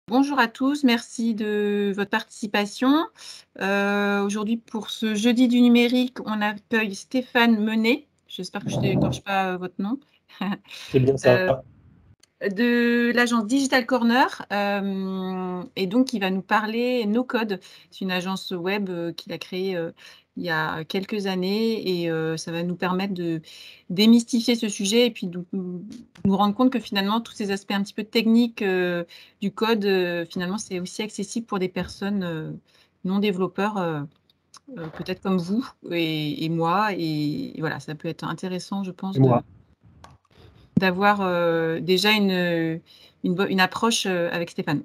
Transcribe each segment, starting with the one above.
Bonjour à tous, merci de votre participation. Aujourd'hui, pour ce jeudi du numérique, on accueille Stéphane Menet. J'espère que je n'écorche pas votre nom. C'est bien ça. De l'agence Digital Corner. Et donc, il va nous parler No Code. C'est une agence web qu'il a créée il y a quelques années et ça va nous permettre de démystifier ce sujet et puis de nous rendre compte que finalement, tous ces aspects un petit peu techniques du code, finalement, c'est aussi accessible pour des personnes non développeurs, peut-être comme vous et moi. Et voilà, ça peut être intéressant, je pense, Et moi. d'avoir déjà une approche avec Stéphane.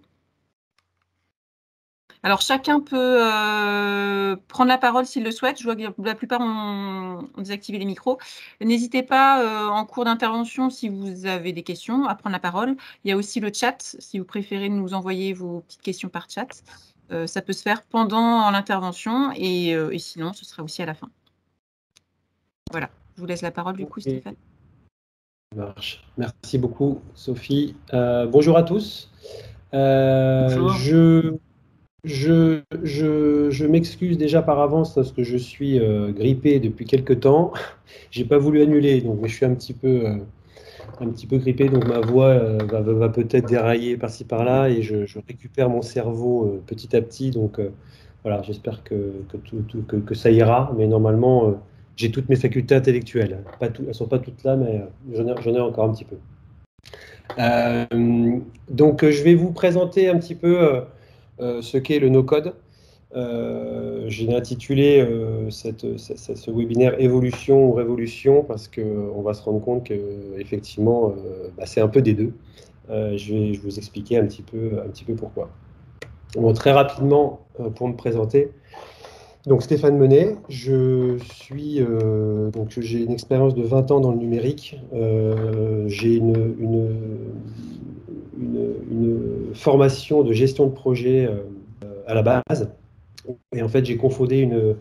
Alors, chacun peut prendre la parole s'il le souhaite. Je vois que la plupart ont désactivé les micros. N'hésitez pas en cours d'intervention, si vous avez des questions, à prendre la parole. Il y a aussi le chat, si vous préférez nous envoyer vos petites questions par chat. Ça peut se faire pendant l'intervention et sinon, ce sera aussi à la fin. Voilà, je vous laisse la parole du coup, Stéphane. Ça marche. Merci beaucoup, Sophie. Bonjour à tous. Bonjour. Je m'excuse déjà par avance parce que je suis grippé depuis quelques temps. J'ai pas voulu annuler, donc mais je suis un petit peu grippé, donc ma voix va peut-être dérailler par-ci par-là et je récupère mon cerveau petit à petit. Donc voilà, j'espère que ça ira, mais normalement j'ai toutes mes facultés intellectuelles. Pas tout, elles sont pas toutes là, mais j'en ai encore un petit peu. Donc je vais vous présenter un petit peu ce qu'est le no-code. J'ai intitulé ce webinaire Évolution ou Révolution parce qu'on va se rendre compte qu'effectivement, c'est un peu des deux. Je vais vous expliquer un petit peu pourquoi. Bon, très rapidement, pour me présenter. Donc Stéphane Menet, j'ai une expérience de 20 ans dans le numérique. J'ai une formation de gestion de projet à la base. Et en fait, j'ai cofondé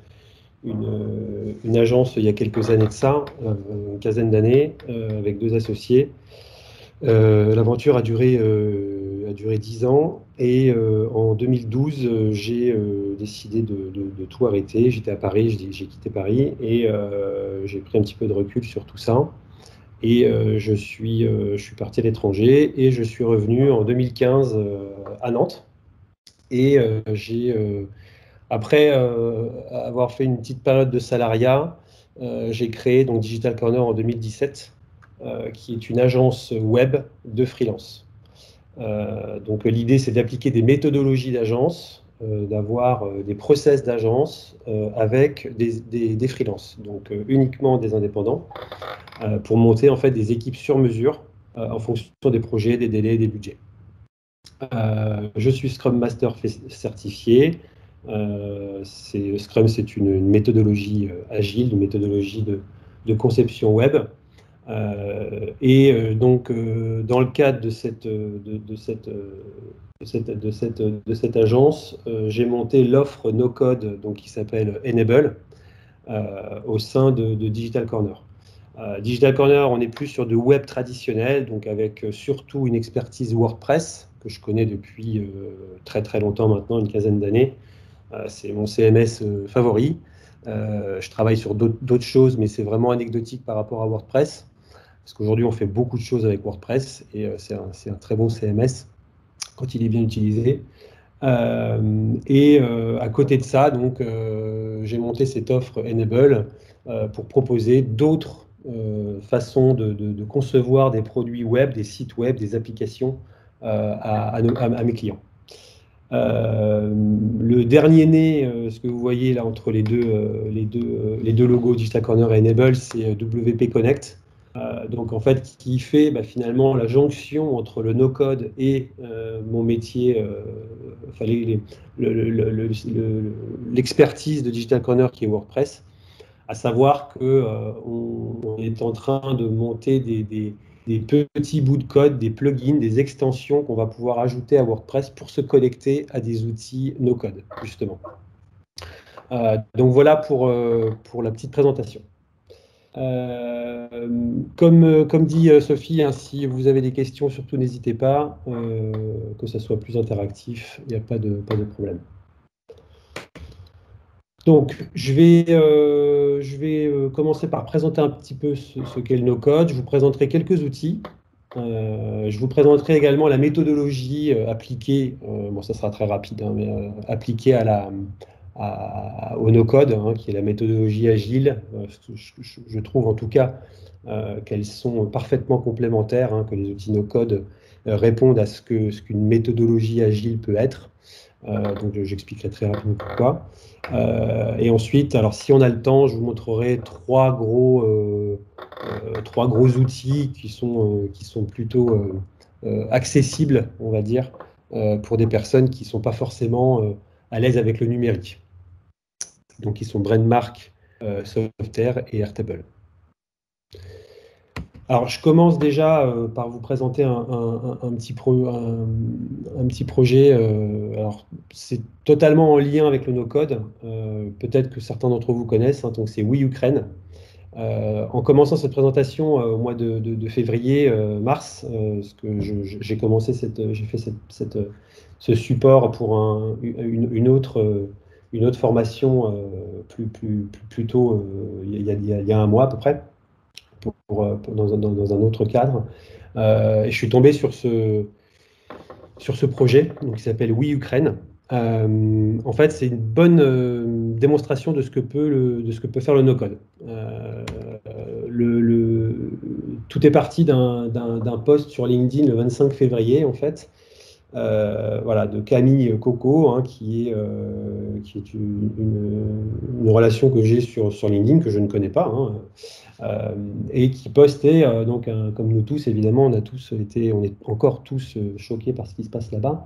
une agence il y a quelques années de ça, une quinzaine d'années, avec deux associés. L'aventure a duré 10 ans et en 2012, j'ai décidé de tout arrêter. J'étais à Paris, j'ai quitté Paris et j'ai pris un petit peu de recul sur tout ça. Et je suis parti à l'étranger et je suis revenu en 2015 à Nantes. Et après avoir fait une petite période de salariat, j'ai créé donc Digital Corner en 2017, qui est une agence web de freelance. Donc l'idée, c'est d'appliquer des méthodologies d'agence, d'avoir des process d'agence avec des freelances, donc uniquement des indépendants, pour monter en fait des équipes sur mesure en fonction des projets, des délais, des budgets. Je suis Scrum Master certifié. Scrum, c'est une méthodologie agile, une méthodologie de conception web. Donc, dans le cadre de cette agence, j'ai monté l'offre No Code, donc, qui s'appelle Enable, au sein de Digital Corner. Digital Corner, on est plus sur du web traditionnel, donc avec surtout une expertise WordPress, que je connais depuis très très longtemps maintenant, une quinzaine d'années. C'est mon CMS favori. Je travaille sur d'autres choses, mais c'est vraiment anecdotique par rapport à WordPress. Parce qu'aujourd'hui, on fait beaucoup de choses avec WordPress et c'est un très bon CMS quand il est bien utilisé. À côté de ça, donc, j'ai monté cette offre Enable pour proposer d'autres façons de concevoir des produits web, des sites web, des applications à mes clients. Le dernier né, ce que vous voyez là entre les deux logos Digital Corner et Enable, c'est WP Connect. Donc en fait, qui fait finalement la jonction entre le no-code et mon métier, l'expertise de Digital Corner qui est WordPress, à savoir qu'on est en train de monter des petits bouts de code, des plugins, des extensions qu'on va pouvoir ajouter à WordPress pour se connecter à des outils no-code, justement. Donc voilà pour la petite présentation. Comme dit Sophie, hein, si vous avez des questions, surtout n'hésitez pas, que ça soit plus interactif, il n'y a pas de problème. Donc, je vais commencer par présenter un petit peu ce qu'est le no-code. Je vous présenterai quelques outils. Je vous présenterai également la méthodologie appliquée, bon ça sera très rapide, hein, mais appliquée au no-code, hein, qui est la méthodologie agile. Je trouve en tout cas qu'elles sont parfaitement complémentaires, hein, que les outils no-code répondent à ce qu'une méthodologie agile peut être. Donc j'expliquerai très rapidement pourquoi. Et ensuite, alors si on a le temps, je vous montrerai trois gros outils qui sont plutôt accessibles, on va dire, pour des personnes qui ne sont pas forcément à l'aise avec le numérique. Donc ils sont Brainmark, Softair et Airtable. Alors, je commence déjà par vous présenter un petit projet. Alors, c'est totalement en lien avec le no-code. Peut-être que certains d'entre vous connaissent. Hein, donc, c'est Oui Ukraine. En commençant cette présentation au mois de février, mars, parce que j'ai commencé j'ai fait ce support pour une autre formation plus tôt, il y a un mois à peu près. Dans un autre cadre. Et je suis tombé sur ce projet donc, qui s'appelle Oui Ukraine. En fait, c'est une bonne démonstration de ce que peut faire le no-code. Tout est parti d'un post sur LinkedIn le 25 février, en fait, voilà, de Camille Coco, hein, qui est une relation que j'ai sur LinkedIn, que je ne connais pas, hein, et qui postait, donc, comme nous tous, évidemment, on est encore tous choqués par ce qui se passe là-bas.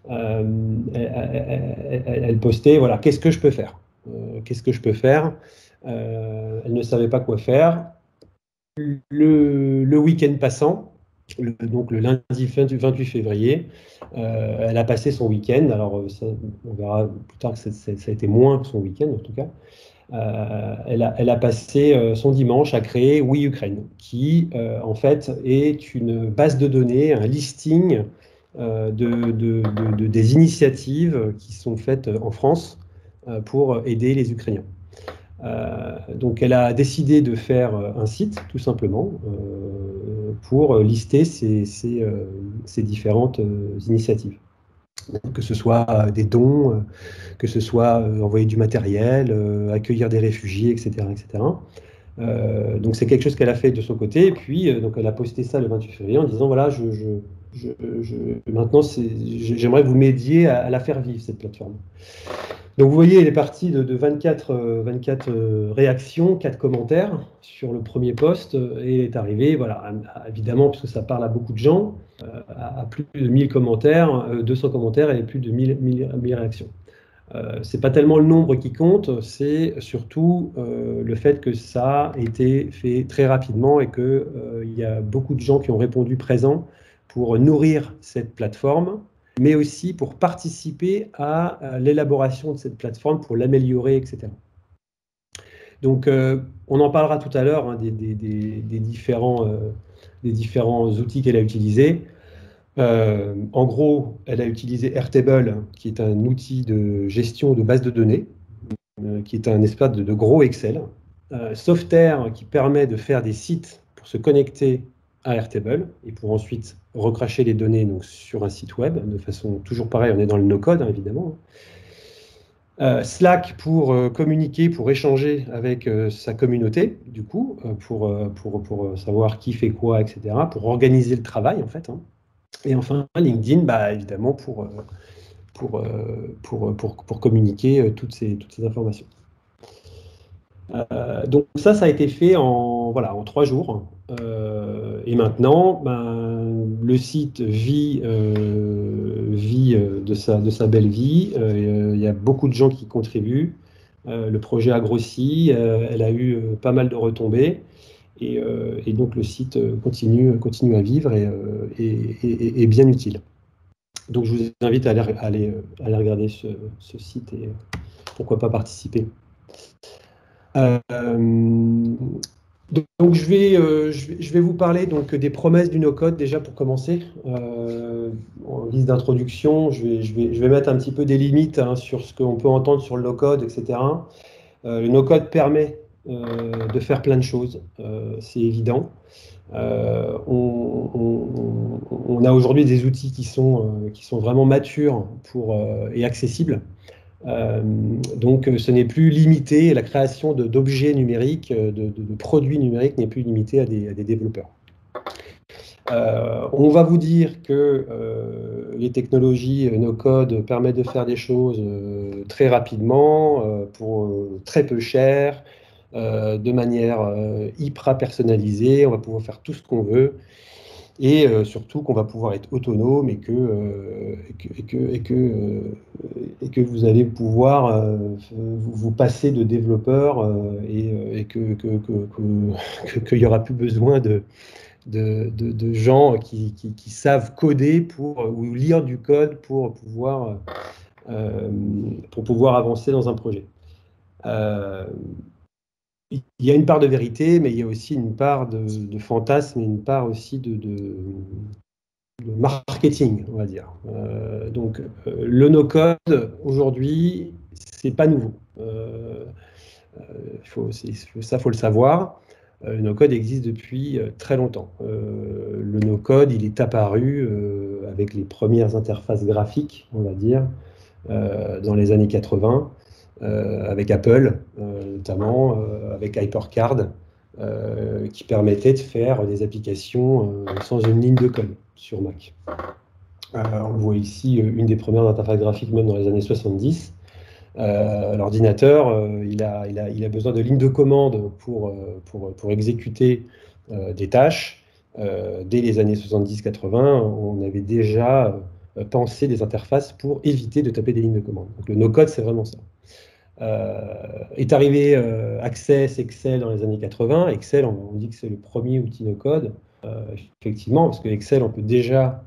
Elle postait, voilà, qu'est-ce que je peux faire? Qu'est-ce que je peux faire? Elle ne savait pas quoi faire. Le week-end passant, donc le lundi 28 février, elle a passé son week-end. Alors, on verra plus tard que ça a été moins que son week-end, en tout cas. Elle a passé son dimanche à créer Oui Ukraine, qui en fait est une base de données, un listing des initiatives qui sont faites en France pour aider les Ukrainiens. Donc elle a décidé de faire un site, tout simplement, pour lister ces différentes initiatives. Que ce soit des dons, que ce soit envoyer du matériel, accueillir des réfugiés, etc. etc. Donc c'est quelque chose qu'elle a fait de son côté. Et puis, donc elle a posté ça le 28 février en disant, voilà, maintenant, j'aimerais que vous m'aidiez à la faire vivre, cette plateforme. Donc vous voyez, elle est partie de 24 réactions, 4 commentaires sur le premier post, et elle est arrivée, voilà, évidemment, puisque ça parle à beaucoup de gens, à plus de 1000 commentaires, 200 commentaires et plus de 1000 réactions. C'est pas tellement le nombre qui compte, c'est surtout le fait que ça a été fait très rapidement et qu'il y a beaucoup de gens qui ont répondu présents pour nourrir cette plateforme, mais aussi pour participer à l'élaboration de cette plateforme, pour l'améliorer, etc. Donc, on en parlera tout à l'heure, hein, des différents outils qu'elle a utilisés. En gros, elle a utilisé Airtable, qui est un outil de gestion de base de données, qui est un espace de gros Excel. Softair, qui permet de faire des sites pour se connecter à Airtable et pour ensuite recracher les données donc, sur un site web, de façon toujours pareil, on est dans le no-code, hein, évidemment. Slack pour communiquer, pour échanger avec sa communauté, du coup, pour savoir qui fait quoi, etc., pour organiser le travail, en fait. Hein. Et enfin, LinkedIn, bah, évidemment, pour communiquer toutes ces informations. Donc ça a été fait en 3 jours. Et maintenant, ben, le site vit de sa belle vie. Il y a beaucoup de gens qui contribuent. Le projet a grossi. Elle a eu pas mal de retombées. Et donc le site continue à vivre et est bien utile. Donc je vous invite à aller regarder ce site et pourquoi pas participer. Donc je vais vous parler donc, des promesses du no-code déjà pour commencer. En guise d'introduction, je vais mettre un petit peu des limites hein, sur ce qu'on peut entendre sur le no-code, etc. Le no-code permet de faire plein de choses, c'est évident. On a aujourd'hui des outils qui sont vraiment matures et accessibles. Donc ce n'est plus limité, la création d'objets numériques, de produits numériques n'est plus limitée à des développeurs. On va vous dire que les technologies no-code permettent de faire des choses très rapidement, pour très peu cher, de manière hyper personnalisée, on va pouvoir faire tout ce qu'on veut. Et surtout qu'on va pouvoir être autonome et que vous allez pouvoir vous passer de développeur et qu'il n'y aura plus besoin de gens qui savent coder ou lire du code pour pouvoir avancer dans un projet. Il y a une part de vérité, mais il y a aussi une part de fantasme et une part aussi de marketing, on va dire. Donc, le no-code, aujourd'hui, c'est pas nouveau. Ça, faut le savoir. Le no-code existe depuis très longtemps. Le no-code, il est apparu avec les premières interfaces graphiques, on va dire, dans les années 80. Avec Apple, notamment avec HyperCard, qui permettait de faire des applications sans une ligne de code sur Mac. On voit ici une des premières interfaces graphiques, même dans les années 70. L'ordinateur, il a besoin de lignes de commande pour exécuter des tâches. Dès les années 70-80, on avait déjà pensé des interfaces pour éviter de taper des lignes de commande. Donc le no-code, c'est vraiment ça. Est arrivé Access, Excel dans les années 80. Excel, on dit que c'est le premier outil no-code. Effectivement, parce que Excel, on peut déjà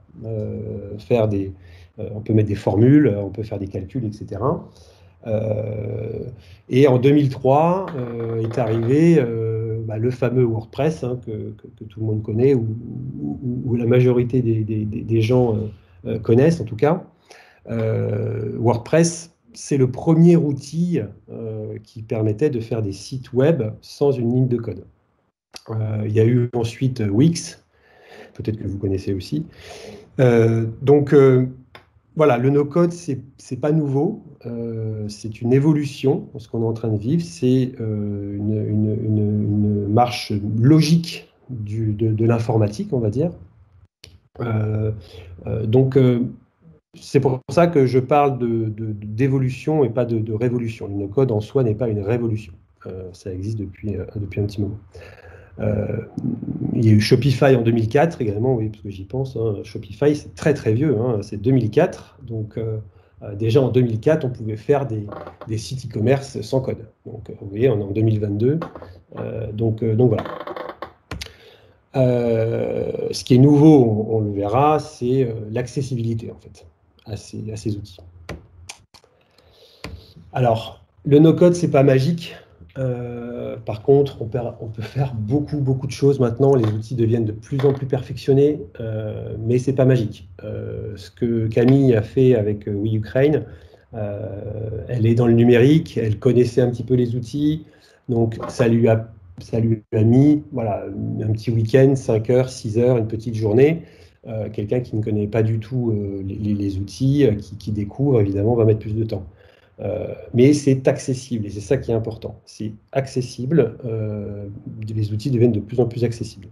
on peut mettre des formules, on peut faire des calculs, etc. Et en 2003 est arrivé le fameux WordPress hein, que tout le monde connaît, ou la majorité des gens connaissent en tout cas. WordPress, c'est le premier outil qui permettait de faire des sites web sans une ligne de code. Il y a eu ensuite Wix, peut-être que vous connaissez aussi. Voilà, le no-code, c'est pas nouveau, c'est une évolution. Ce qu'on est en train de vivre, c'est une marche logique de l'informatique, on va dire. C'est pour ça que je parle d'évolution et pas de révolution. Le no-code en soi n'est pas une révolution. Ça existe depuis un petit moment. Il y a eu Shopify en 2004 également, oui, parce que j'y pense. Hein. Shopify, c'est très très vieux, hein, c'est 2004. Donc déjà en 2004, on pouvait faire des sites e-commerce sans code. Donc vous voyez, on est en 2022. Donc voilà. Ce qui est nouveau, on le verra, c'est l'accessibilité en fait à ces outils. Alors, le no-code, c'est pas magique. Par contre, on peut faire beaucoup de choses maintenant. Les outils deviennent de plus en plus perfectionnés, mais c'est pas magique. Ce que Camille a fait avec We Ukraine, elle est dans le numérique, elle connaissait un petit peu les outils, donc ça lui a mis voilà, un petit week-end, 5 heures, 6 heures, une petite journée. Quelqu'un qui ne connaît pas du tout les outils, qui découvre, évidemment, va mettre plus de temps. Mais c'est accessible, et c'est ça qui est important. C'est accessible, les outils deviennent de plus en plus accessibles.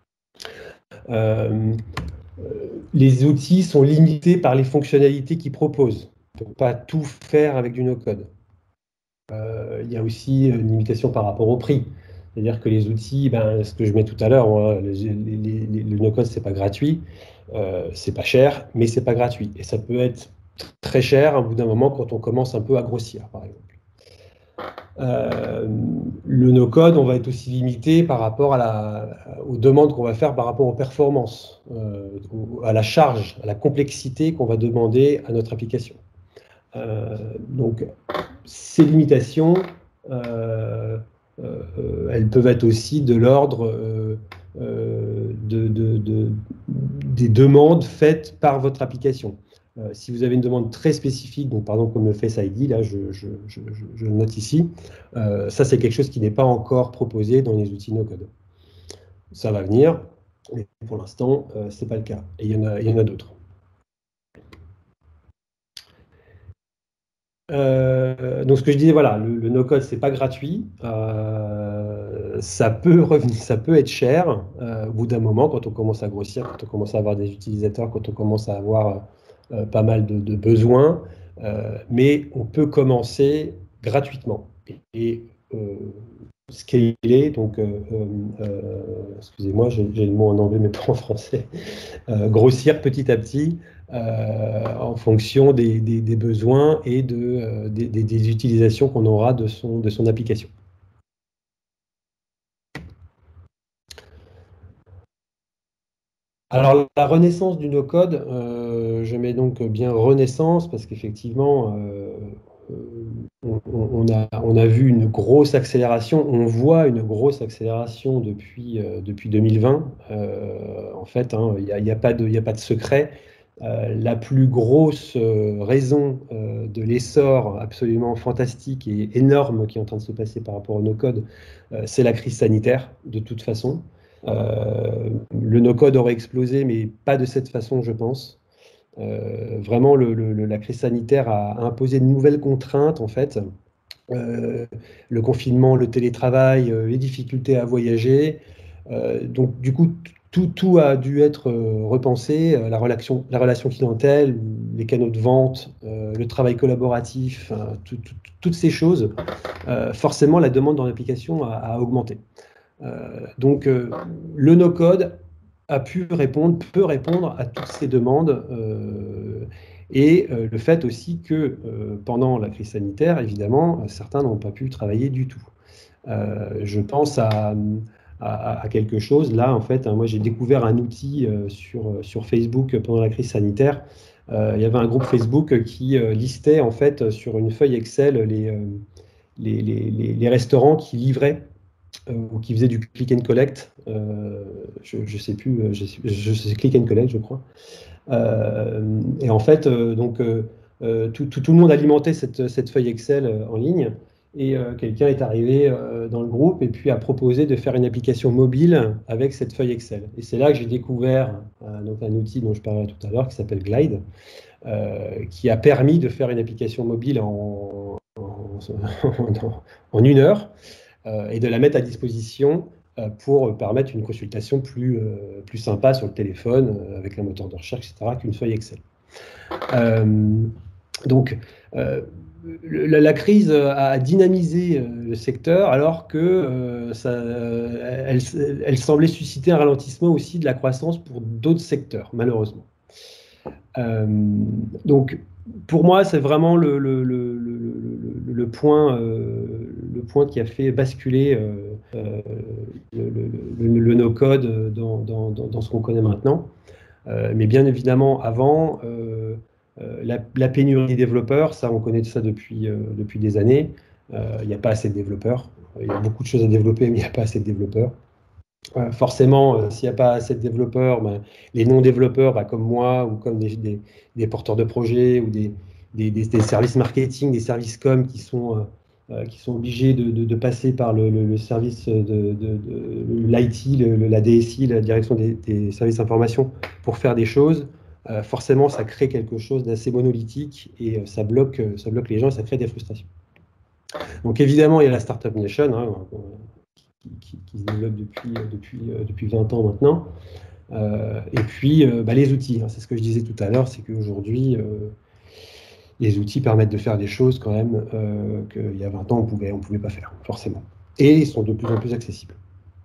Les outils sont limités par les fonctionnalités qu'ils proposent. On ne peut pas tout faire avec du no-code. Il y a aussi une limitation par rapport au prix. C'est-à-dire que les outils, ce que je mets tout à l'heure, le no-code, c'est pas gratuit, c'est pas cher, mais c'est pas gratuit. Et ça peut être très cher au bout d'un moment quand on commence un peu à grossir, par exemple. Le no-code, on va être aussi limité par rapport aux demandes qu'on va faire par rapport aux performances, à la charge, à la complexité qu'on va demander à notre application. Donc, ces limitations elles peuvent être aussi de l'ordre des demandes faites par votre application. Si vous avez une demande très spécifique, donc par exemple comme le Face ID, là je le note ici, ça c'est quelque chose qui n'est pas encore proposé dans les outils no-code. Ça va venir, mais pour l'instant, ce n'est pas le cas. Et il y en a d'autres. Donc ce que je disais, voilà, le no-code, c'est pas gratuit. Ça peut revenir, ça peut être cher au bout d'un moment quand on commence à grossir, quand on commence à avoir des utilisateurs, quand on commence à avoir pas mal de besoins. Mais on peut commencer gratuitement. Et scaler, donc, excusez-moi, j'ai le mot en anglais mais pas en français, grossir petit à petit en fonction des besoins et des utilisations qu'on aura de son application. Alors, la renaissance du no-code, je mets donc bien renaissance parce qu'effectivement, on a vu une grosse accélération, on voit une grosse accélération depuis 2020. En fait, hein, il n'y a pas de secret. La plus grosse raison de l'essor absolument fantastique et énorme qui est en train de se passer par rapport au no-code, c'est la crise sanitaire, de toute façon. Le no-code aurait explosé, mais pas de cette façon, je pense. Vraiment, la crise sanitaire a imposé de nouvelles contraintes, en fait. Le confinement, le télétravail, les difficultés à voyager. Donc, du coup, tout a dû être repensé. La relation clientèle, les canaux de vente, le travail collaboratif, toutes ces choses. Forcément, la demande dans l'application a augmenté. Donc, le no-code peut répondre à toutes ces demandes. Et le fait aussi que pendant la crise sanitaire, évidemment, certains n'ont pas pu travailler du tout. Je pense à quelque chose. Là, en fait, hein, moi, j'ai découvert un outil sur Facebook pendant la crise sanitaire. Il y avait un groupe Facebook qui listait, en fait, sur une feuille Excel les restaurants qui livraient ou qui faisait du click and collect. Je sais plus, je sais click and collect, je crois. Et en fait, donc, tout le monde alimentait cette feuille Excel en ligne. Et quelqu'un est arrivé dans le groupe et puis a proposé de faire une application mobile avec cette feuille Excel. Et c'est là que j'ai découvert donc un outil dont je parlais tout à l'heure qui s'appelle Glide, qui a permis de faire une application mobile en 1 heure. Et de la mettre à disposition pour permettre une consultation plus sympa sur le téléphone, avec un moteur de recherche, etc., qu'une feuille Excel. Donc, la crise a dynamisé le secteur, alors que elle semblait susciter un ralentissement aussi de la croissance pour d'autres secteurs, malheureusement. Donc, pour moi, c'est vraiment le point qui a fait basculer le no-code dans ce qu'on connaît maintenant. Mais bien évidemment, avant, la pénurie des développeurs, ça, on connaît ça depuis des années. Il n'y a pas assez de développeurs. Il y a beaucoup de choses à développer, mais il n'y a pas assez de développeurs. Forcément, s'il n'y a pas assez de développeurs, ben, les non-développeurs, ben, comme moi ou comme des porteurs de projets ou des services marketing, des services com qui sont obligés de passer par le service de l'IT, la DSI, la direction des services d'information pour faire des choses, forcément, ça crée quelque chose d'assez monolithique et ça bloque les gens et ça crée des frustrations. Donc évidemment, il y a la Startup Nation, hein, qui se développe depuis 20 ans maintenant. Et puis, les outils, hein, c'est ce que je disais tout à l'heure, c'est qu'aujourd'hui, les outils permettent de faire des choses quand même qu'il y a 20 ans, on pouvait pas faire, forcément. Et ils sont de plus en plus accessibles.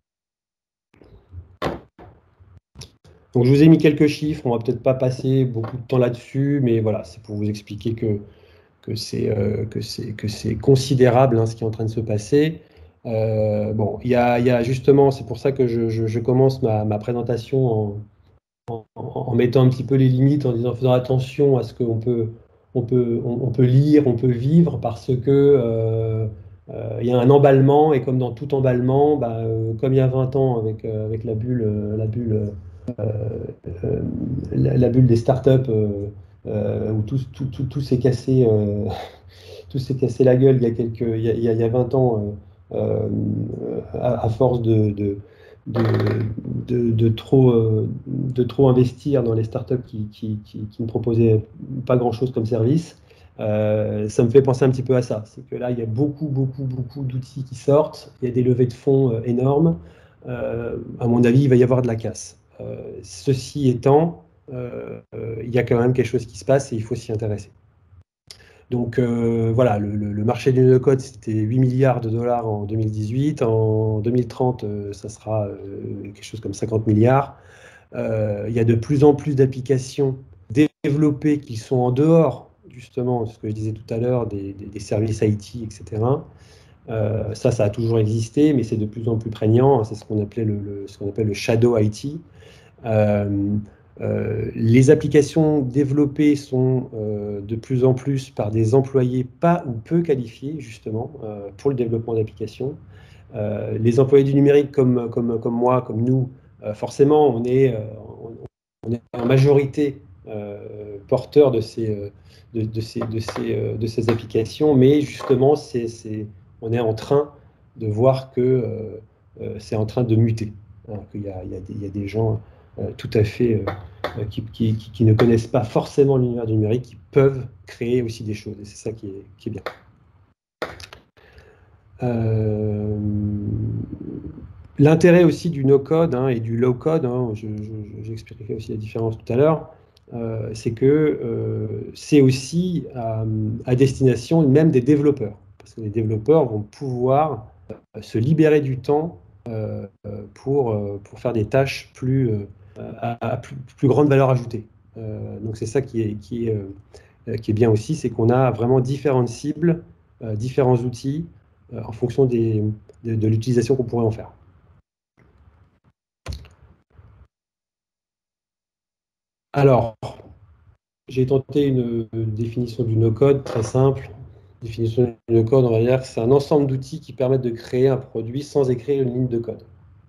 Donc, je vous ai mis quelques chiffres, on va peut-être pas passer beaucoup de temps là-dessus, mais voilà, c'est pour vous expliquer que c'est considérable, hein, ce qui est en train de se passer. Bon, il y a justement, c'est pour ça que je commence ma présentation en mettant un petit peu les limites, en faisant attention à ce qu'on peut lire, on peut vivre, parce que il y a un emballement, et comme dans tout emballement, comme il y a 20 ans avec la bulle des startups, où tout s'est cassé, tout s'est cassé la gueule il y a 20 ans, à force de trop investir dans les startups qui ne proposaient pas grand-chose comme service. Ça me fait penser un petit peu à ça. C'est que là, il y a beaucoup d'outils qui sortent. Il y a des levées de fonds énormes. À mon avis, il va y avoir de la casse. Ceci étant, il y a quand même quelque chose qui se passe et il faut s'y intéresser. Donc voilà, le marché du no-code, c'était 8 milliards de dollars en 2018. En 2030, ça sera quelque chose comme 50 milliards. Il y a de plus en plus d'applications développées qui sont en dehors, justement, de ce que je disais tout à l'heure, des services IT, etc. Ça a toujours existé, mais c'est de plus en plus prégnant. C'est ce qu'on appelle le shadow IT. Les applications développées sont de plus en plus par des employés pas ou peu qualifiés, justement, pour le développement d'applications. Les employés du numérique comme moi, comme nous, forcément, on est en majorité porteurs de ces applications, mais justement, on est en train de voir que c'est en train de muter. Hein, qu'il y a des gens tout à fait qui ne connaissent pas forcément l'univers du numérique, qui peuvent créer aussi des choses. Et c'est ça qui est bien. L'intérêt aussi du no-code et du low-code, j'expliquerai aussi la différence tout à l'heure, c'est que c'est aussi à destination même des développeurs. Parce que les développeurs vont pouvoir se libérer du temps pour faire des tâches à plus grande valeur ajoutée. Donc c'est ça qui est bien aussi, c'est qu'on a vraiment différentes cibles, différents outils en fonction de l'utilisation qu'on pourrait en faire. Alors, j'ai tenté une définition du no-code très simple. Définition du no-code, on va dire que c'est un ensemble d'outils qui permettent de créer un produit sans écrire une ligne de code.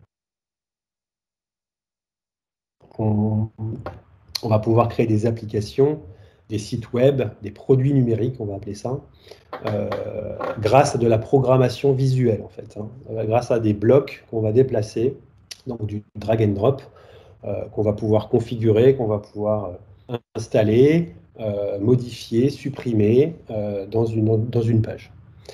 On va pouvoir créer des applications, des sites web, des produits numériques, on va appeler ça, grâce à de la programmation visuelle, en fait, grâce à des blocs qu'on va déplacer, donc du drag and drop, qu'on va pouvoir configurer, qu'on va pouvoir installer, modifier, supprimer dans une page.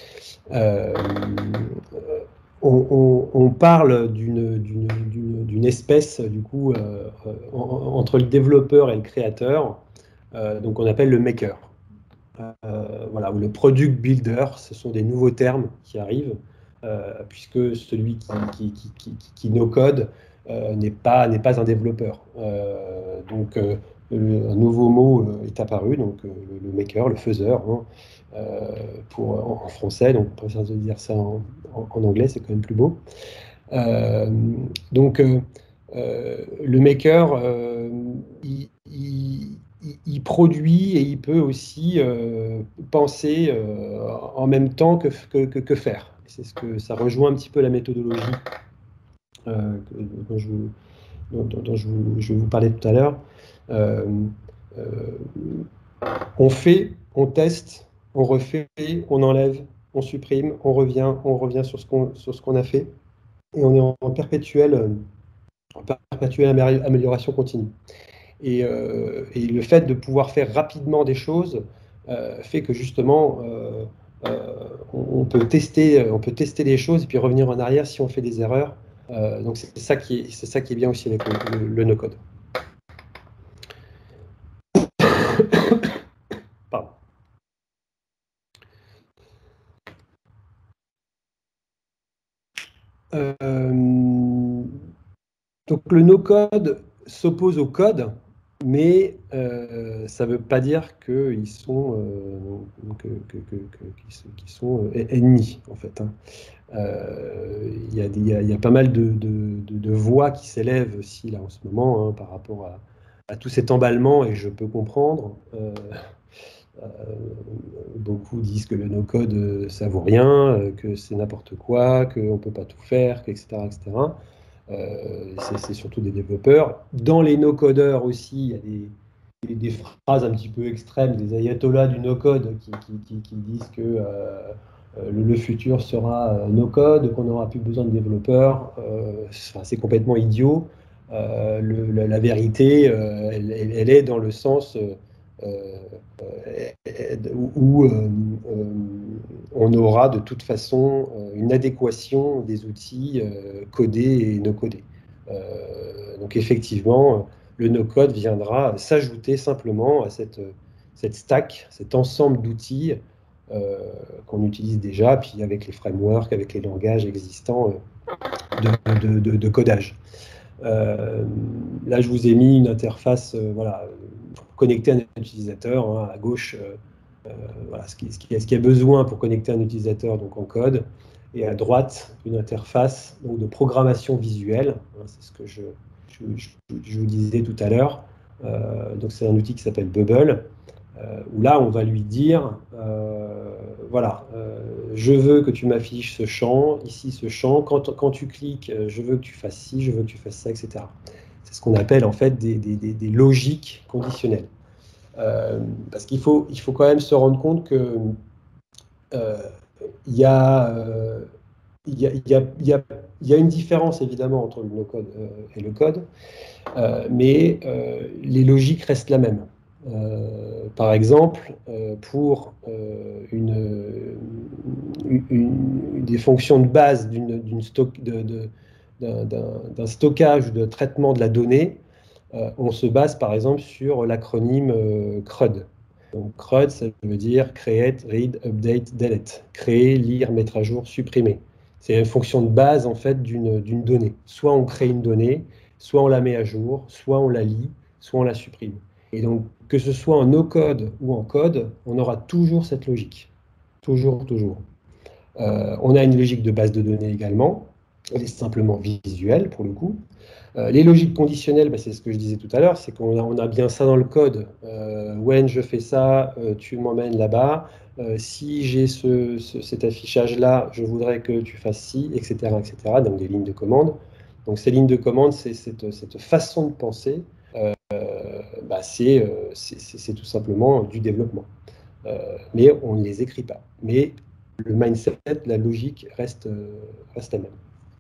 On parle d'une espèce, du coup, entre le développeur et le créateur, donc on appelle le maker. Voilà, ou le product builder, ce sont des nouveaux termes qui arrivent, puisque celui qui no-code n'est pas un développeur. Donc, un nouveau mot est apparu, donc le maker, le faiseur, en français, donc on préfère dire ça en anglais, c'est quand même plus beau. Donc, le maker, il produit et il peut aussi penser en même temps que faire. C'est ce que ça rejoint un petit peu la méthodologie dont je vais vous parler tout à l'heure. On fait, on teste, on refait, on enlève, on supprime, on revient sur ce qu'on a fait, et on est en perpétuelle amélioration continue. Et le fait de pouvoir faire rapidement des choses fait que justement on peut tester les choses et puis revenir en arrière si on fait des erreurs. Donc c'est ça qui est bien aussi avec le no-code. Pardon. Donc le no-code s'oppose au code, mais ça ne veut pas dire qu'ils sont, qu'ils sont ennemis, en fait. Il y a pas mal de voix qui s'élèvent aussi là en ce moment par rapport à tout cet emballement, et je peux comprendre. Beaucoup disent que le no-code, ça vaut rien, que c'est n'importe quoi, qu'on ne peut pas tout faire, etc. etc. C'est surtout des développeurs. Dans les no-codeurs aussi, il y a des phrases un petit peu extrêmes, des ayatollahs du no-code qui disent que le futur sera no-code, qu'on n'aura plus besoin de développeurs. C'est complètement idiot. La vérité, elle est dans le sens où on aura de toute façon une adéquation des outils codés et no codés. Donc effectivement, le no-code viendra s'ajouter simplement à cette stack, cet ensemble d'outils qu'on utilise déjà, puis avec les frameworks, avec les langages existants de codage. Là, je vous ai mis une interface voilà, pour connecter un utilisateur, hein, à gauche, voilà, ce qui a besoin pour connecter un utilisateur donc en code, et à droite, une interface donc, de programmation visuelle, hein, c'est ce que je vous disais tout à l'heure. Donc c'est un outil qui s'appelle Bubble, où là, on va lui dire, voilà, je veux que tu m'affiches ce champ, ici ce champ, quand tu cliques, je veux que tu fasses ci, je veux que tu fasses ça, etc. C'est ce qu'on appelle en fait des logiques conditionnelles. Parce qu'il faut quand même se rendre compte que il y a une différence évidemment entre le no-code et le code, mais les logiques restent la même. Par exemple, pour des fonctions de base d'un stockage ou de traitement de la donnée, on se base par exemple sur l'acronyme CRUD. Donc CRUD, ça veut dire Create, Read, Update, Delete. Créer, lire, mettre à jour, supprimer. C'est une fonction de base en fait d'une donnée. Soit on crée une donnée, soit on la met à jour, soit on la lit, soit on la supprime. Et donc, que ce soit en no-code ou en code, on aura toujours cette logique. Toujours, toujours. On a une logique de base de données également. Elle est simplement visuelle pour le coup. Les logiques conditionnelles, bah, c'est ce que je disais tout à l'heure, c'est qu'on a bien ça dans le code. When je fais ça, tu m'emmènes là-bas. Si j'ai cet affichage-là, je voudrais que tu fasses ci, etc., etc., dans des lignes de commande. Donc ces lignes de commande, c'est cette façon de penser, bah, c'est tout simplement du développement. Mais on ne les écrit pas. Mais le mindset, la logique reste la même.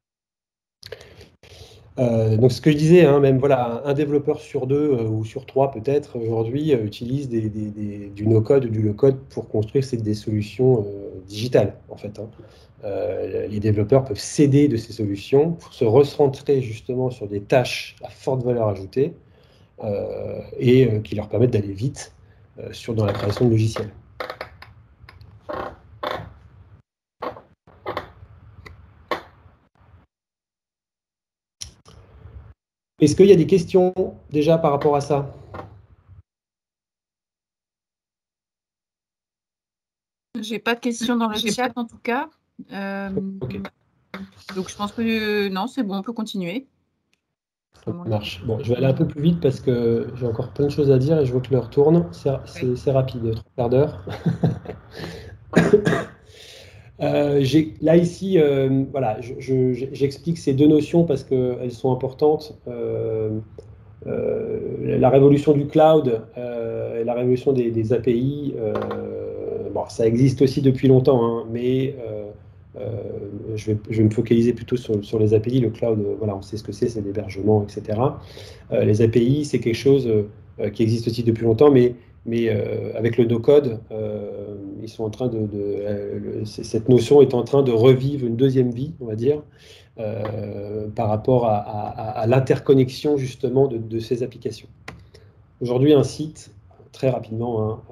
Donc ce que je disais, hein, même voilà, un développeur sur deux ou sur trois peut-être aujourd'hui utilise du no-code ou du low-code pour construire des solutions digitales en fait. Hein. Les développeurs peuvent s'aider de ces solutions pour se recentrer justement sur des tâches à forte valeur ajoutée et qui leur permettent d'aller vite dans la création de logiciels. Est-ce qu'il y a des questions déjà par rapport à ça? J'ai pas de questions dans le chat en tout cas. Okay. Donc je pense que non, c'est bon, on peut continuer. Ça marche. Bon, je vais aller un peu plus vite parce que j'ai encore plein de choses à dire et je vois que l'heure tourne. C'est rapide, 3 quarts d'heure. Là ici, voilà, j'explique ces deux notions parce qu'elles sont importantes. La révolution du cloud et la révolution des API, bon, ça existe aussi depuis longtemps, hein, mais je vais me focaliser plutôt sur les API. Le cloud, voilà, on sait ce que c'est l'hébergement, etc. Les API, c'est quelque chose qui existe aussi depuis longtemps, mais avec le no-code, ils sont en train cette notion est en train de revivre une deuxième vie, on va dire, par rapport à l'interconnexion justement de ces applications. Aujourd'hui, un site, très rapidement, hein,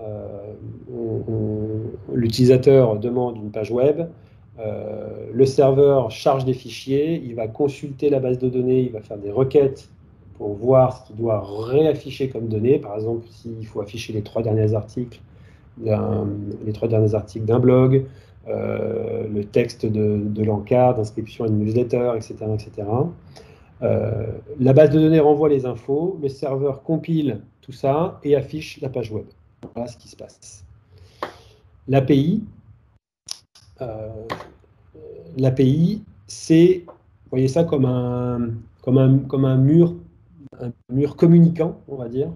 l'utilisateur demande une page web, le serveur charge des fichiers, il va consulter la base de données, il va faire des requêtes pour voir ce qu'il doit réafficher comme données. Par exemple, s'il faut afficher les 3 derniers articles d'un blog, le texte de l'encart, d'inscription à une newsletter, etc. etc. La base de données renvoie les infos, le serveur compile tout ça et affiche la page web. Voilà ce qui se passe. L'API, l'API, c'est, vous voyez ça comme un mur communicant, on va dire,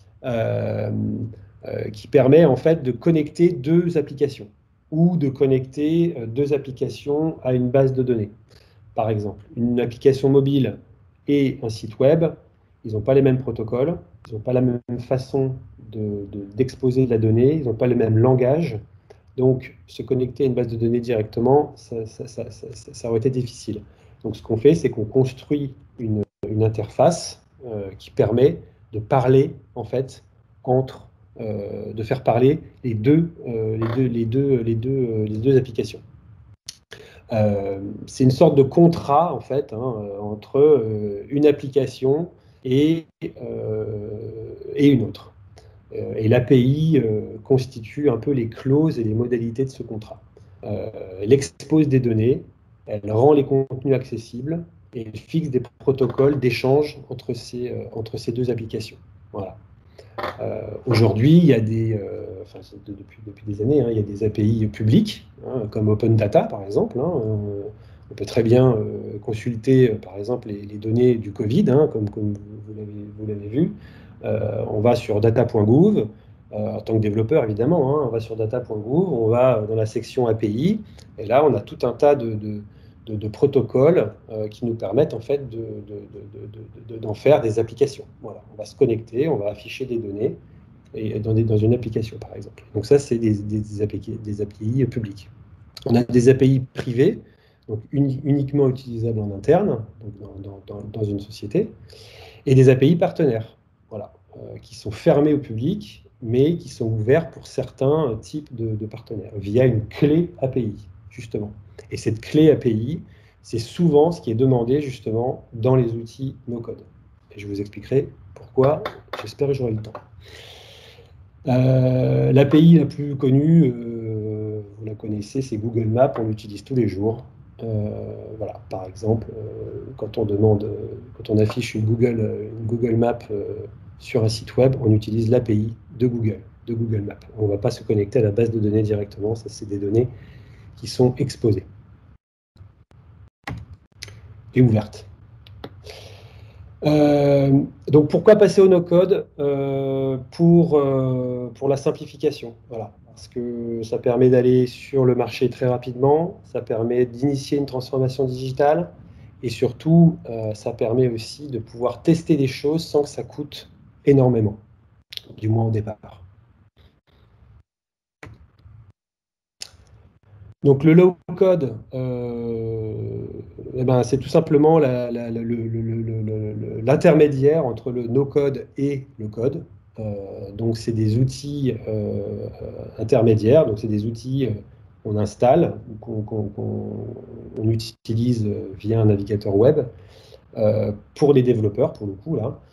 qui permet en fait de connecter deux applications ou de connecter deux applications à une base de données. Par exemple, une application mobile et un site web, ils n'ont pas les mêmes protocoles, ils n'ont pas la même façon d'exposer de la donnée, ils n'ont pas le même langage. Donc, se connecter à une base de données directement, ça aurait été difficile. Donc, ce qu'on fait, c'est qu'on construit une interface qui permet de parler, en fait, de faire parler les deux applications. C'est une sorte de contrat, en fait, entre une application et une autre. Et l'API constitue un peu les clauses et les modalités de ce contrat. Elle expose des données, elle rend les contenus accessibles et elle fixe des protocoles d'échange entre ces deux applications. Voilà. Aujourd'hui, il y a depuis des années, il y a des API publiques, comme Open Data par exemple. On peut très bien consulter, par exemple, les données du Covid, comme vous l'avez vu. On va sur data.gouv, en tant que développeur évidemment, on va sur data.gouv, on va dans la section API, et là on a tout un tas de protocoles qui nous permettent en fait d'en faire des applications. Voilà. On va se connecter, on va afficher des données et dans une application par exemple. Donc ça c'est des API publiques. On a des API privées, donc uniquement utilisables en interne, donc dans une société, et des API partenaires, voilà, qui sont fermés au public, mais qui sont ouverts pour certains types de partenaires, via une clé API, justement. Et cette clé API, c'est souvent ce qui est demandé, justement, dans les outils no-code. Et je vous expliquerai pourquoi, j'espère que j'aurai le temps. L'API la plus connue, vous la connaissez, c'est Google Maps, on l'utilise tous les jours. Voilà, par exemple, quand on affiche une Google Map sur un site web, on utilise l'API de Google Maps. On ne va pas se connecter à la base de données directement, ça c'est des données qui sont exposées et ouvertes. Donc pourquoi passer au no-code pour la simplification, voilà. Parce que ça permet d'aller sur le marché très rapidement, ça permet d'initier une transformation digitale, et surtout, ça permet aussi de pouvoir tester des choses sans que ça coûte énormément, du moins au départ. Donc le low-code, c'est tout simplement l'intermédiaire entre le no-code et le code. Donc c'est des outils intermédiaires, donc c'est des outils qu'on installe, qu'on utilise via un navigateur web pour les développeurs, pour le coup, là,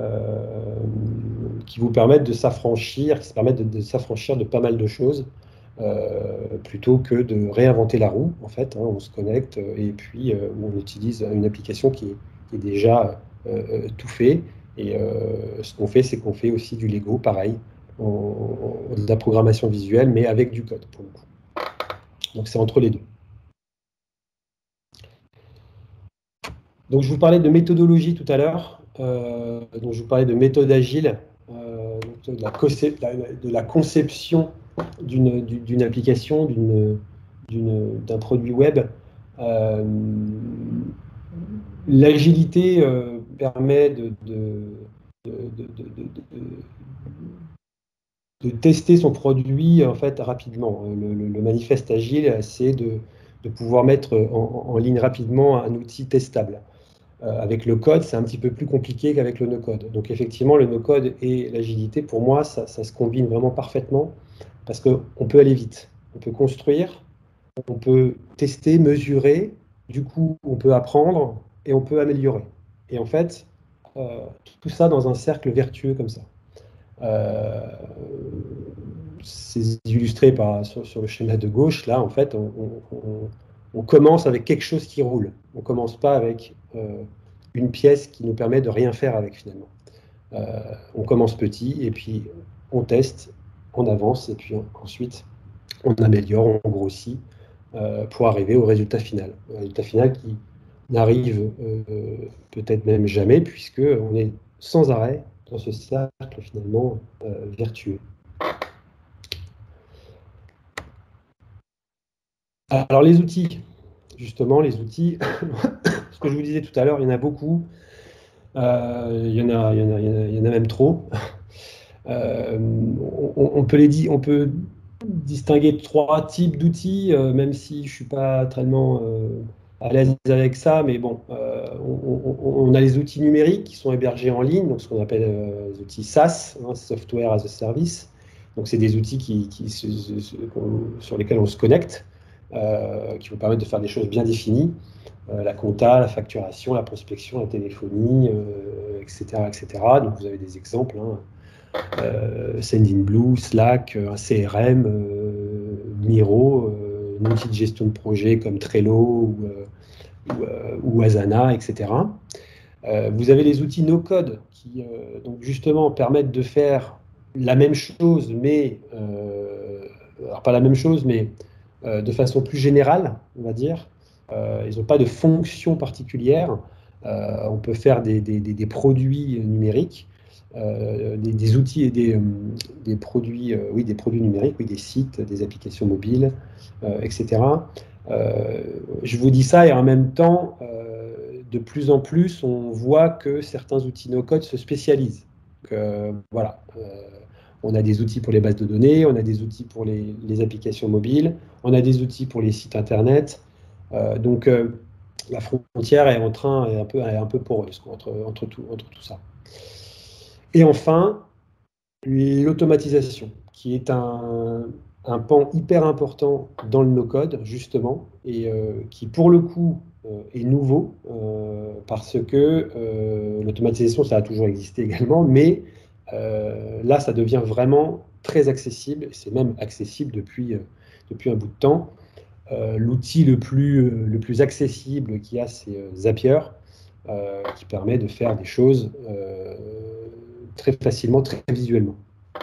qui vous permettent de s'affranchir, de s'affranchir de pas mal de choses. Plutôt que de réinventer la roue, en fait, on se connecte et puis on utilise une application qui est déjà tout fait. Et ce qu'on fait, c'est qu'on fait aussi du Lego, pareil, de la programmation visuelle, mais avec du code, pour le coup. Donc c'est entre les deux. Donc je vous parlais de méthodologie tout à l'heure, donc je vous parlais de méthode agile, de la conception d'une application, d'un produit web. L'agilité permet de tester son produit en fait rapidement. Le manifeste agile, c'est de pouvoir mettre en ligne rapidement un outil testable. Avec le code, c'est un petit peu plus compliqué qu'avec le no-code. Donc effectivement, le no-code et l'agilité, pour moi, ça se combine vraiment parfaitement parce qu'on peut aller vite. On peut construire, on peut tester, mesurer, du coup, on peut apprendre et on peut améliorer. Et en fait, tout ça dans un cercle vertueux comme ça. C'est illustré sur le schéma de gauche. Là, en fait, on commence avec quelque chose qui roule. On ne commence pas avec une pièce qui nous permet de rien faire avec, finalement. On commence petit et puis on teste, on avance et puis ensuite on améliore, on grossit pour arriver au résultat final. Le résultat final qui n'arrive peut-être même jamais, puisqu'on est sans arrêt dans ce cercle finalement vertueux. Alors les outils, justement, les outils, ce que je vous disais tout à l'heure, il y en a beaucoup, il y en a même trop. On peut distinguer trois types d'outils, même si je ne suis pas tellement à l'aise avec ça, mais bon, on a les outils numériques qui sont hébergés en ligne, donc ce qu'on appelle les outils SaaS, hein, Software as a Service. Donc c'est des outils sur lesquels on se connecte, qui vont permettre de faire des choses bien définies, la compta, la facturation, la prospection, la téléphonie, etc., etc. Donc vous avez des exemples, hein. Sendinblue, Slack, un CRM, Miro, un outil de gestion de projet comme Trello ou Asana, etc. Vous avez les outils no-code qui donc justement permettent de faire la même chose, mais alors pas la même chose, mais de façon plus générale, on va dire. Ils n'ont pas de fonction particulière. On peut faire des produits numériques, des outils et des produits, oui, des produits numériques, oui, des sites, des applications mobiles, etc. Je vous dis ça et en même temps, de plus en plus, on voit que certains outils no-code se spécialisent. Voilà. On a des outils pour les bases de données, on a des outils pour les applications mobiles, on a des outils pour les sites internet. Donc, la frontière est un peu poreuse entre tout ça. Et enfin, l'automatisation, qui est un pan hyper important dans le no-code, justement, et qui, pour le coup, est nouveau, parce que l'automatisation, ça a toujours existé également, mais là, ça devient vraiment très accessible, et c'est même accessible depuis un bout de temps. L'outil le plus accessible qu'il y a, c'est Zapier, qui permet de faire des choses très facilement, très visuellement.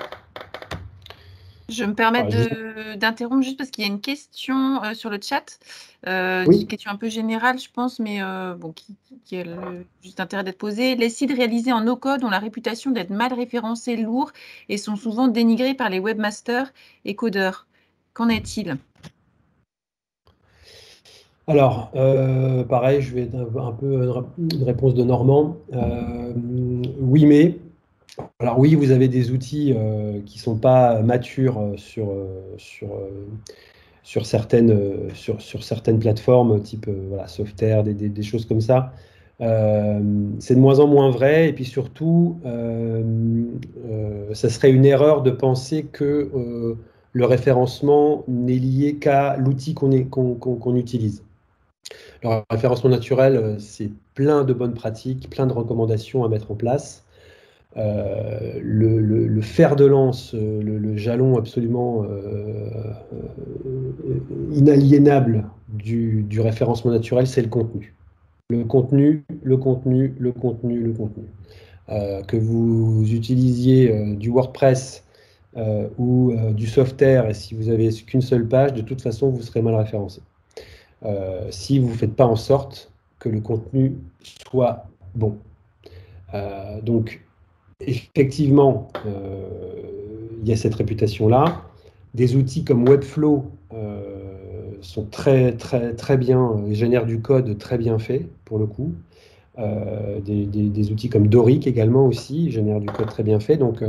Je me permets d'interrompre juste parce qu'il y a une question sur le chat, Oui. une question un peu générale, je pense, mais bon, qui a juste intérêt d'être posée. Les sites réalisés en no-code ont la réputation d'être mal référencés, lourds et sont souvent dénigrés par les webmasters et codeurs. Qu'en est-il? Alors, pareil, je vais être un peu une réponse de Normand. Oui, mais. Alors oui, vous avez des outils qui ne sont pas matures sur certaines plateformes, type voilà, Softair, des choses comme ça. C'est de moins en moins vrai. Et puis surtout, ça serait une erreur de penser que le référencement n'est lié qu'à l'outil qu'on utilise. Le référencement naturel, c'est plein de bonnes pratiques, plein de recommandations à mettre en place. Le fer de lance, le jalon absolument inaliénable du référencement naturel, c'est le contenu. Le contenu, le contenu, le contenu, le contenu. Que vous utilisiez du WordPress ou du Softair, et si vous n'avez qu'une seule page, de toute façon, vous serez mal référencé. Si vous ne faites pas en sorte que le contenu soit bon. Donc, effectivement, il y a cette réputation-là. Des outils comme Webflow sont très, très, très bien, génèrent du code très bien fait, pour le coup. Des outils comme Doric également aussi génèrent du code très bien fait. Donc,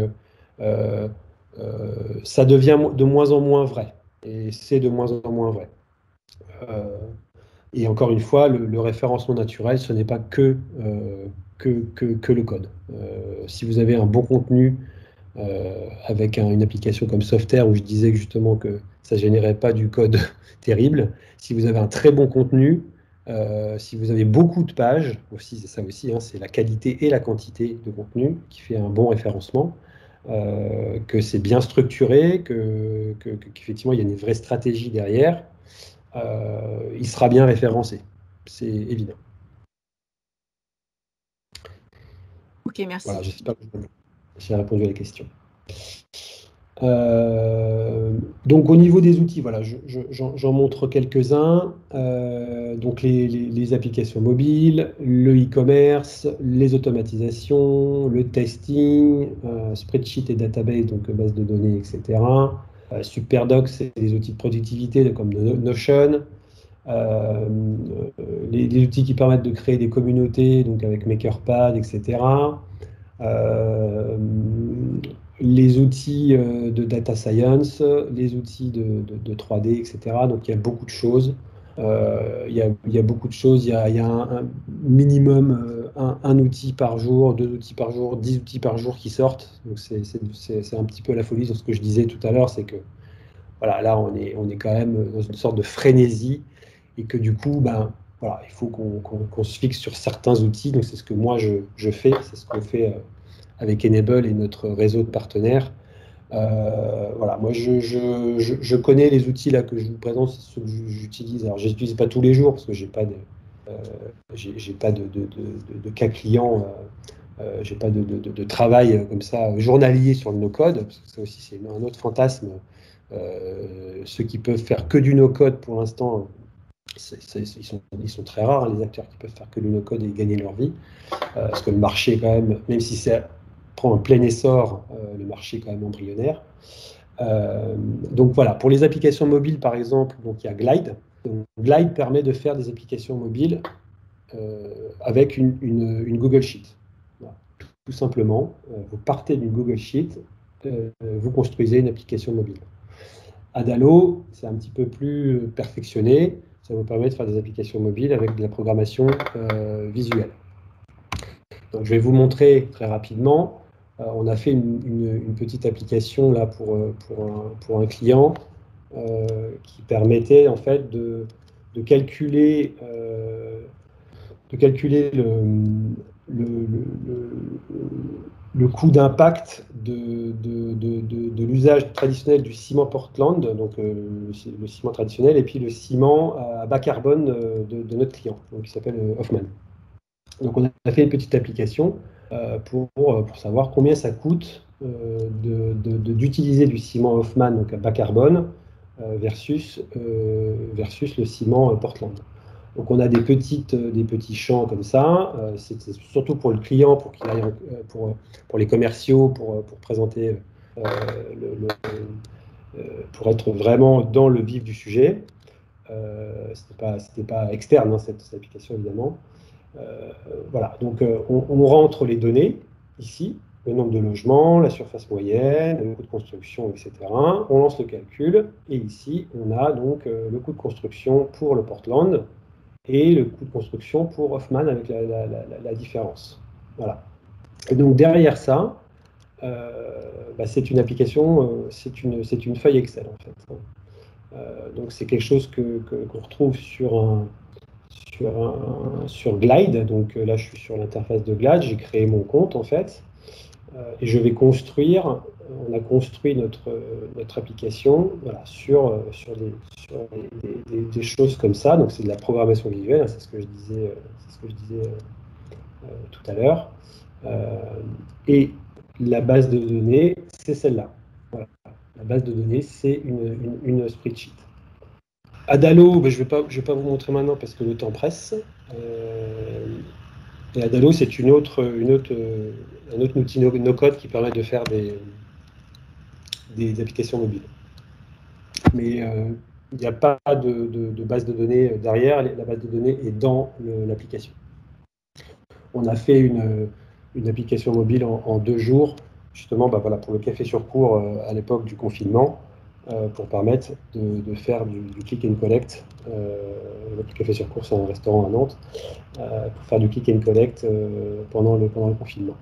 ça devient de moins en moins vrai. Et c'est de moins en moins vrai. Et encore une fois, le référencement naturel, ce n'est pas que le code. Si vous avez un bon contenu avec une application comme Softair, où je disais justement que ça ne générait pas du code terrible, si vous avez un très bon contenu, si vous avez beaucoup de pages, aussi, c'est ça aussi, hein, c'est la qualité et la quantité de contenu qui fait un bon référencement, que c'est bien structuré, qu'effectivement il y a une vraie stratégie derrière, il sera bien référencé. C'est évident. Ok, merci. Voilà, j'espère que j'ai répondu à la question. Donc au niveau des outils, voilà, j'en montre quelques-uns. Donc les applications mobiles, le e-commerce, les automatisations, le testing, spreadsheet et database, donc base de données, etc. SuperDoc, c'est des outils de productivité comme Notion. Euh, les outils qui permettent de créer des communautés, donc avec MakerPad, etc. Euh, les outils de data science, les outils de 3D, etc. Donc il y a beaucoup de choses. Il y a beaucoup de choses. Il y a un minimum un outil par jour, 2 outils par jour, 10 outils par jour qui sortent. Donc c'est un petit peu la folie sur ce que je disais tout à l'heure, c'est que voilà, là on est quand même dans une sorte de frénésie et que du coup, ben, voilà, il faut qu'on se fixe sur certains outils. Donc c'est ce que moi je fais, c'est ce qu'on fait avec Enable et notre réseau de partenaires. Voilà, moi je connais les outils là que je vous présente, c'est ceux que j'utilise. Alors je les utilise pas tous les jours parce que euh, j'ai pas de cas client, j'ai pas de travail comme ça journalier sur le no-code, parce que ça aussi c'est un autre fantasme. Ceux qui peuvent faire que du no-code pour l'instant, ils sont très rares, hein, les acteurs qui peuvent faire que du no-code et gagner leur vie. Parce que le marché, quand même si ça prend un plein essor, le marché est quand même embryonnaire. Donc voilà, pour les applications mobiles, par exemple, donc il y a Glide. Donc, Glide permet de faire des applications mobiles avec une Google Sheet. Voilà. Tout simplement, vous partez d'une Google Sheet, vous construisez une application mobile. Adalo, c'est un petit peu plus perfectionné. Ça vous permet de faire des applications mobiles avec de la programmation visuelle. Donc, je vais vous montrer très rapidement. On a fait une petite application là pour un client qui permettait en fait de calculer, le, le- le coût d'impact de l'usage traditionnel du ciment Portland, donc le ciment traditionnel, et puis le ciment à bas carbone de notre client, donc, qui s'appelle Hoffman. Donc on a fait une petite application pour savoir combien ça coûte d'utiliser du ciment Hoffman, donc à bas carbone, versus le ciment Portland. Donc on a des petits champs comme ça. C'est surtout pour le client, pour qu'il aille, pour les commerciaux, pour présenter, pour être vraiment dans le vif du sujet. C'était pas externe, hein, cette application évidemment. Voilà, donc on rentre les données ici, le nombre de logements, la surface moyenne, le coût de construction, etc. On lance le calcul et ici on a donc le coût de construction pour le Portland et le coût de construction pour Hoffman avec la différence. Voilà. Et donc derrière ça, c'est une application, c'est une feuille Excel en fait. Donc c'est quelque chose qu'on retrouve sur Glide. Donc là, je suis sur l'interface de Glide. J'ai créé mon compte en fait. Et je vais construire. On a construit notre application voilà, sur des choses comme ça. Donc c'est de la programmation visuelle. Hein, c'est ce que je disais, tout à l'heure. Et la base de données, c'est celle-là. Voilà. La base de données, c'est une spreadsheet. Adalo, je vais pas vous montrer maintenant parce que le temps presse. Et Adalo, c'est un autre outil no-code qui permet de faire des applications mobiles. Mais il n'y a pas de base de données derrière, la base de données est dans l'application. On a fait une application mobile en 2 jours, justement voilà, pour le café sur cours à l'époque du confinement, pour permettre de faire du click and collect. Le café sur cours, c'est un restaurant à Nantes, pour faire du click and collect pendant le confinement.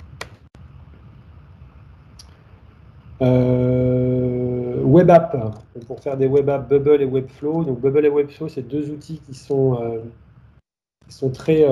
Web app, pour faire des web apps, Bubble et Webflow. Donc Bubble et Webflow, c'est 2 outils qui sont très,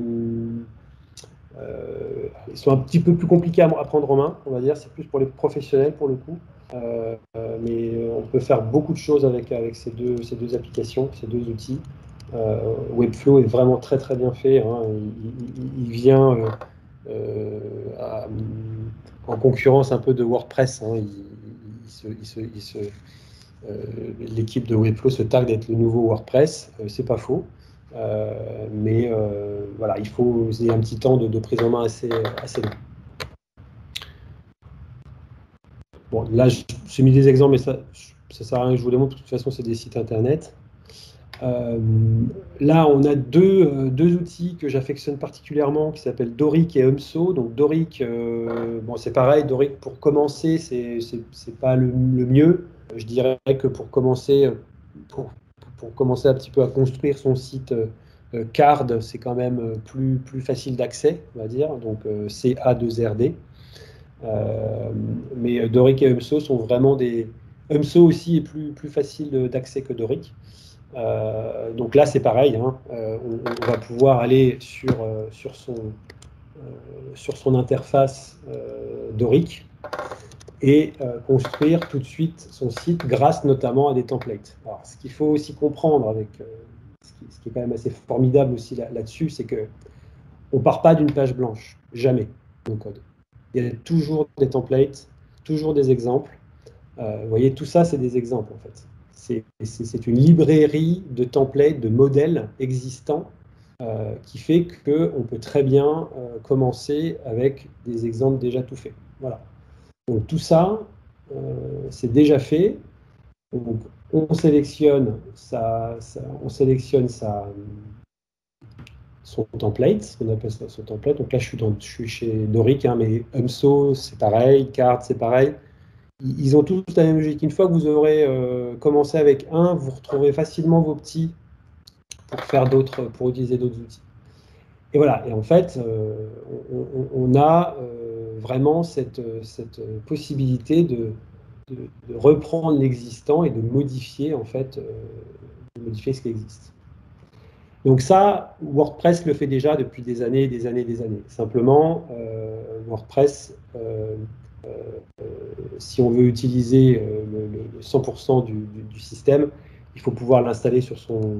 ils sont un petit peu plus compliqués à prendre en main, on va dire. C'est plus pour les professionnels pour le coup. Mais on peut faire beaucoup de choses avec ces deux applications, ces 2 outils. Webflow est vraiment très très bien fait. Hein. Il vient en concurrence un peu de WordPress. Hein. l'équipe de Webflow se targue d'être le nouveau WordPress. C'est pas faux. Mais voilà, il faut un petit temps de prise en main assez long. Bon, là, j'ai mis des exemples, mais ça sert à rien que je vous les montre. De toute façon, c'est des sites internet. Là, on a deux outils que j'affectionne particulièrement qui s'appellent Doric et UMSO. Donc Doric, bon, c'est pareil, Doric pour commencer, c'est pas le mieux. Je dirais que pour commencer un petit peu à construire son site CARD, c'est quand même plus facile d'accès, on va dire, donc CA2RD. Mais Doric et UMSO sont vraiment des... UMSO aussi est plus facile d'accès que Doric. Donc là, c'est pareil, hein, on va pouvoir aller sur son interface Doric et construire tout de suite son site grâce notamment à des templates. Alors, ce qu'il faut aussi comprendre, avec ce qui est quand même assez formidable aussi là-dessus, c'est qu'on ne part pas d'une page blanche, jamais, dans le code. Il y a toujours des templates, toujours des exemples. Vous voyez, tout ça, c'est des exemples, en fait. C'est une librairie de templates, de modèles existants qui fait qu'on peut très bien commencer avec des exemples déjà tout faits. Voilà. Donc tout ça, c'est déjà fait. Donc, on sélectionne son template, ce qu'on appelle ça, son template. Donc là, je suis chez Doric, hein, mais UMSO, c'est pareil, Card, c'est pareil. Ils ont tous la même logique. Une fois que vous aurez commencé avec un, vous retrouverez facilement vos petits pour utiliser d'autres outils. Et voilà. Et en fait, on a vraiment cette possibilité de reprendre l'existant et de modifier en fait, ce qui existe. Donc ça, WordPress le fait déjà depuis des années, des années, des années. Simplement, WordPress, si on veut utiliser le 100% du système, il faut pouvoir l'installer sur son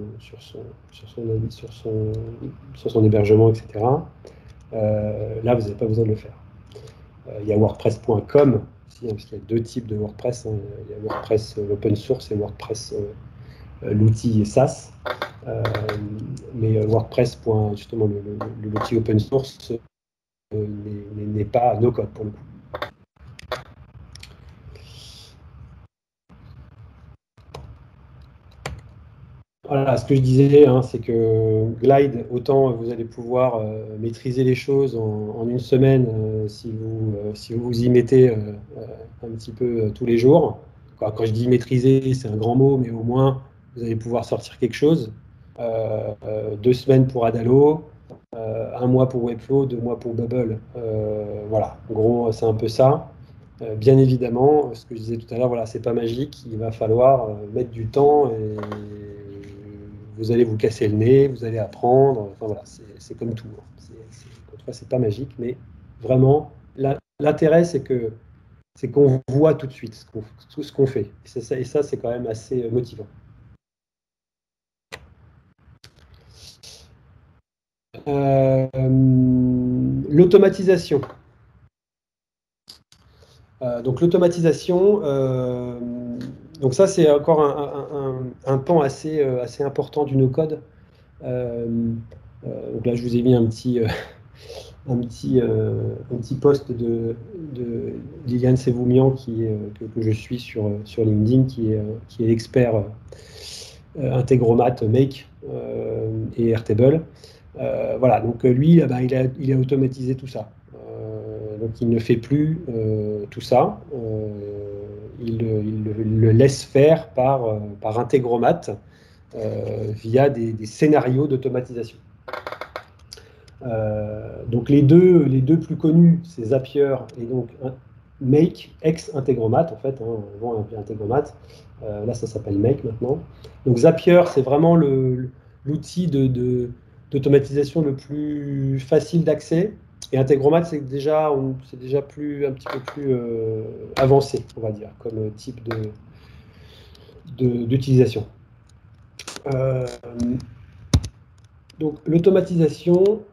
hébergement, etc. Là, vous n'avez pas besoin de le faire. Il y a WordPress.com, parce qu'il y a deux types de WordPress. Hein. Il y a WordPress open source et WordPress l'outil SaaS. Mais WordPress, justement, l'outil open source n'est pas no code pour le coup. Voilà, ce que je disais, hein, c'est que Glide, autant vous allez pouvoir maîtriser les choses en une semaine si vous y mettez un petit peu tous les jours. Quand je dis maîtriser, c'est un grand mot, mais au moins vous allez pouvoir sortir quelque chose. 2 semaines pour Adalo, 1 mois pour Webflow, 2 mois pour Bubble. Voilà, en gros, c'est un peu ça. Bien évidemment, ce que je disais tout à l'heure, voilà, c'est pas magique. Il va falloir mettre du temps et vous allez vous casser le nez, vous allez apprendre. Enfin voilà, c'est comme tout. C'est pas magique, mais vraiment, l'intérêt, c'est qu'on voit tout de suite tout ce qu'on fait. Et ça, c'est quand même assez motivant. L'automatisation. Donc l'automatisation, donc ça c'est encore un pan assez important du no-code. Donc là je vous ai mis un petit post de Liliane Sevoumian que je suis sur LinkedIn, qui est expert Integromat, Make et Airtable. Voilà, donc lui, il a automatisé tout ça. Donc il ne fait plus tout ça. Il le laisse faire par Integromat via des scénarios d'automatisation. Donc les deux plus connus, c'est Zapier et donc Make, ex-Integromat en fait, hein, avant on appelait Integromat. Là ça s'appelle Make maintenant. Donc Zapier, c'est vraiment l'outil d'automatisation le plus facile d'accès. Et Integromat, c'est déjà un petit peu plus avancé, on va dire, comme type d'utilisation. Donc l'automatisation,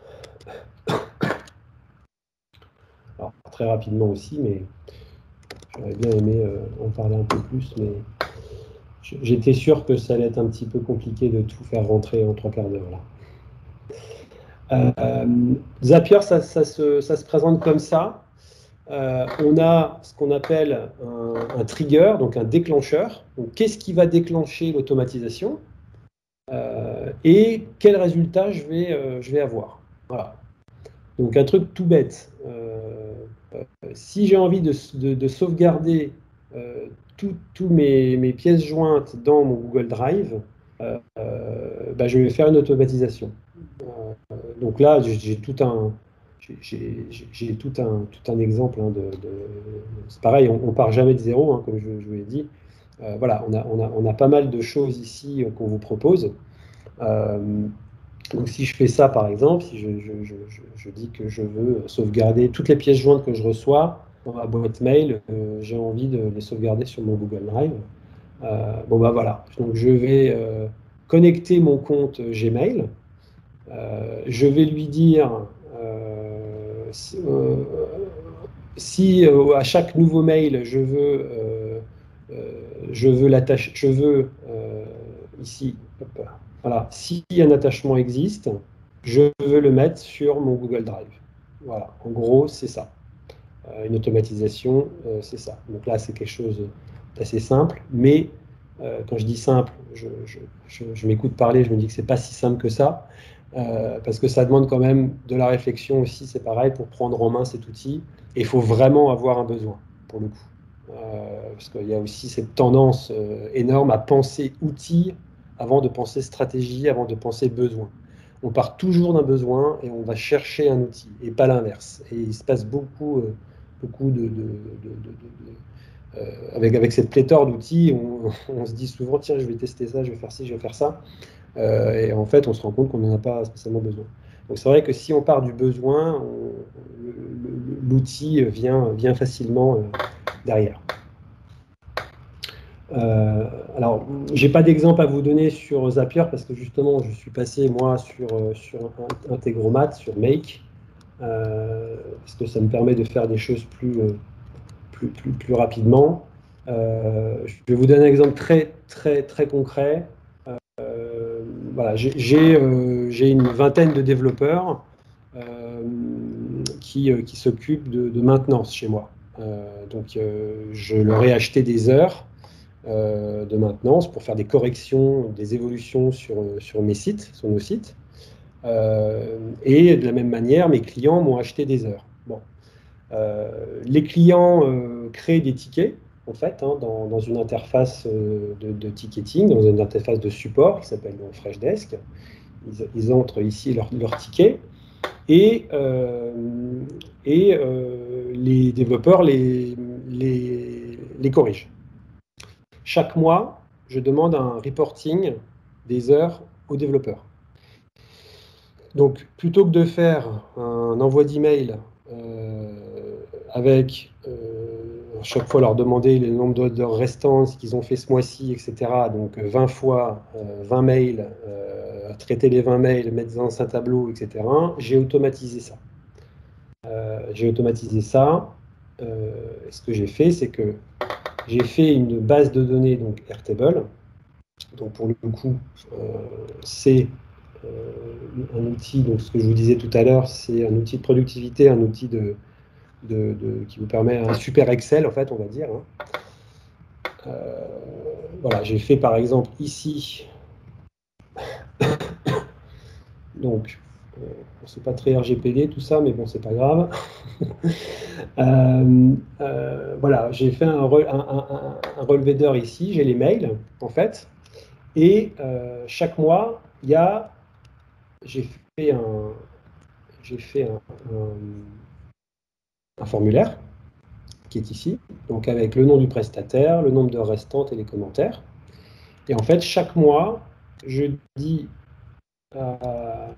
alors très rapidement aussi, mais J'aurais bien aimé en parler un peu plus, mais j'étais sûr que ça allait être un petit peu compliqué de tout faire rentrer en 3/4 d'heure là. Zapier, ça se présente comme ça. On a ce qu'on appelle un trigger, donc un déclencheur. Donc, qu'est-ce qui va déclencher l'automatisation et quel résultat je vais avoir. Voilà. Donc un truc tout bête. Si j'ai envie de sauvegarder tous mes pièces jointes dans mon Google Drive, bah, je vais faire une automatisation. Donc là, j'ai tout un exemple. Hein, c'est pareil, on part jamais de zéro, hein, comme je vous l'ai dit. Voilà, on a pas mal de choses ici qu'on vous propose. Donc si je fais ça, par exemple, si je dis que je veux sauvegarder toutes les pièces jointes que je reçois dans ma boîte mail, j'ai envie de les sauvegarder sur mon Google Drive. Bon, bah voilà. Donc je vais connecter mon compte Gmail. Je vais lui dire si à chaque nouveau mail je veux l'attacher, ici, hop, voilà, si un attachement existe, je veux le mettre sur mon Google Drive. Voilà, en gros, c'est ça. Une automatisation, c'est ça. Donc là, c'est quelque chose d'assez simple, mais quand je dis simple, je m'écoute parler, je me dis que c'est pas si simple que ça, parce que ça demande quand même de la réflexion aussi, c'est pareil, pour prendre en main cet outil, et il faut vraiment avoir un besoin, pour le coup. Parce qu'il y a aussi cette tendance énorme à penser outils avant de penser stratégie, avant de penser besoin. On part toujours d'un besoin et on va chercher un outil, et pas l'inverse. Et il se passe beaucoup avec cette pléthore d'outils, on se dit souvent, tiens, je vais tester ça, je vais faire ci, je vais faire ça. Et en fait, on se rend compte qu'on n'en a pas spécialement besoin. Donc c'est vrai que si on part du besoin, l'outil vient facilement derrière. Alors, j'ai pas d'exemple à vous donner sur Zapier parce que justement, je suis passé moi sur Integromat, sur Make, parce que ça me permet de faire des choses plus rapidement. Je vais vous donner un exemple très concret. Voilà, j'ai une vingtaine de développeurs qui s'occupent de maintenance chez moi. Donc, je leur ai acheté des heures de maintenance pour faire des corrections, des évolutions sur mes sites, sur nos sites. Et de la même manière, mes clients m'ont acheté des heures. Bon. Les clients créent des tickets, en fait, hein, dans une interface de ticketing, dans une interface de support qui s'appelle Freshdesk. Ils entrent ici leur ticket et les développeurs les corrigent. Chaque mois, je demande un reporting des heures aux développeurs. Donc, plutôt que de faire un envoi d'email avec chaque fois leur demander le nombre d'heures restantes, ce qu'ils ont fait ce mois-ci, etc. Donc 20 fois 20 mails, traiter les 20 mails, mettre dans un tableau, etc. J'ai automatisé ça. Ce que j'ai fait, c'est que j'ai fait une base de données, donc Airtable. Donc pour le coup, c'est un outil, donc ce que je vous disais tout à l'heure, c'est un outil de productivité, un outil qui vous permet un super Excel, en fait, on va dire. Hein. Voilà, j'ai fait par exemple ici, donc, c'est pas très RGPD tout ça, mais bon, c'est pas grave. Voilà, j'ai fait un relevé d'heures ici, j'ai les mails, en fait, et chaque mois, j'ai fait un formulaire qui est ici, donc avec le nom du prestataire, le nombre d'heures restantes et les commentaires. Et en fait, chaque mois, je dis à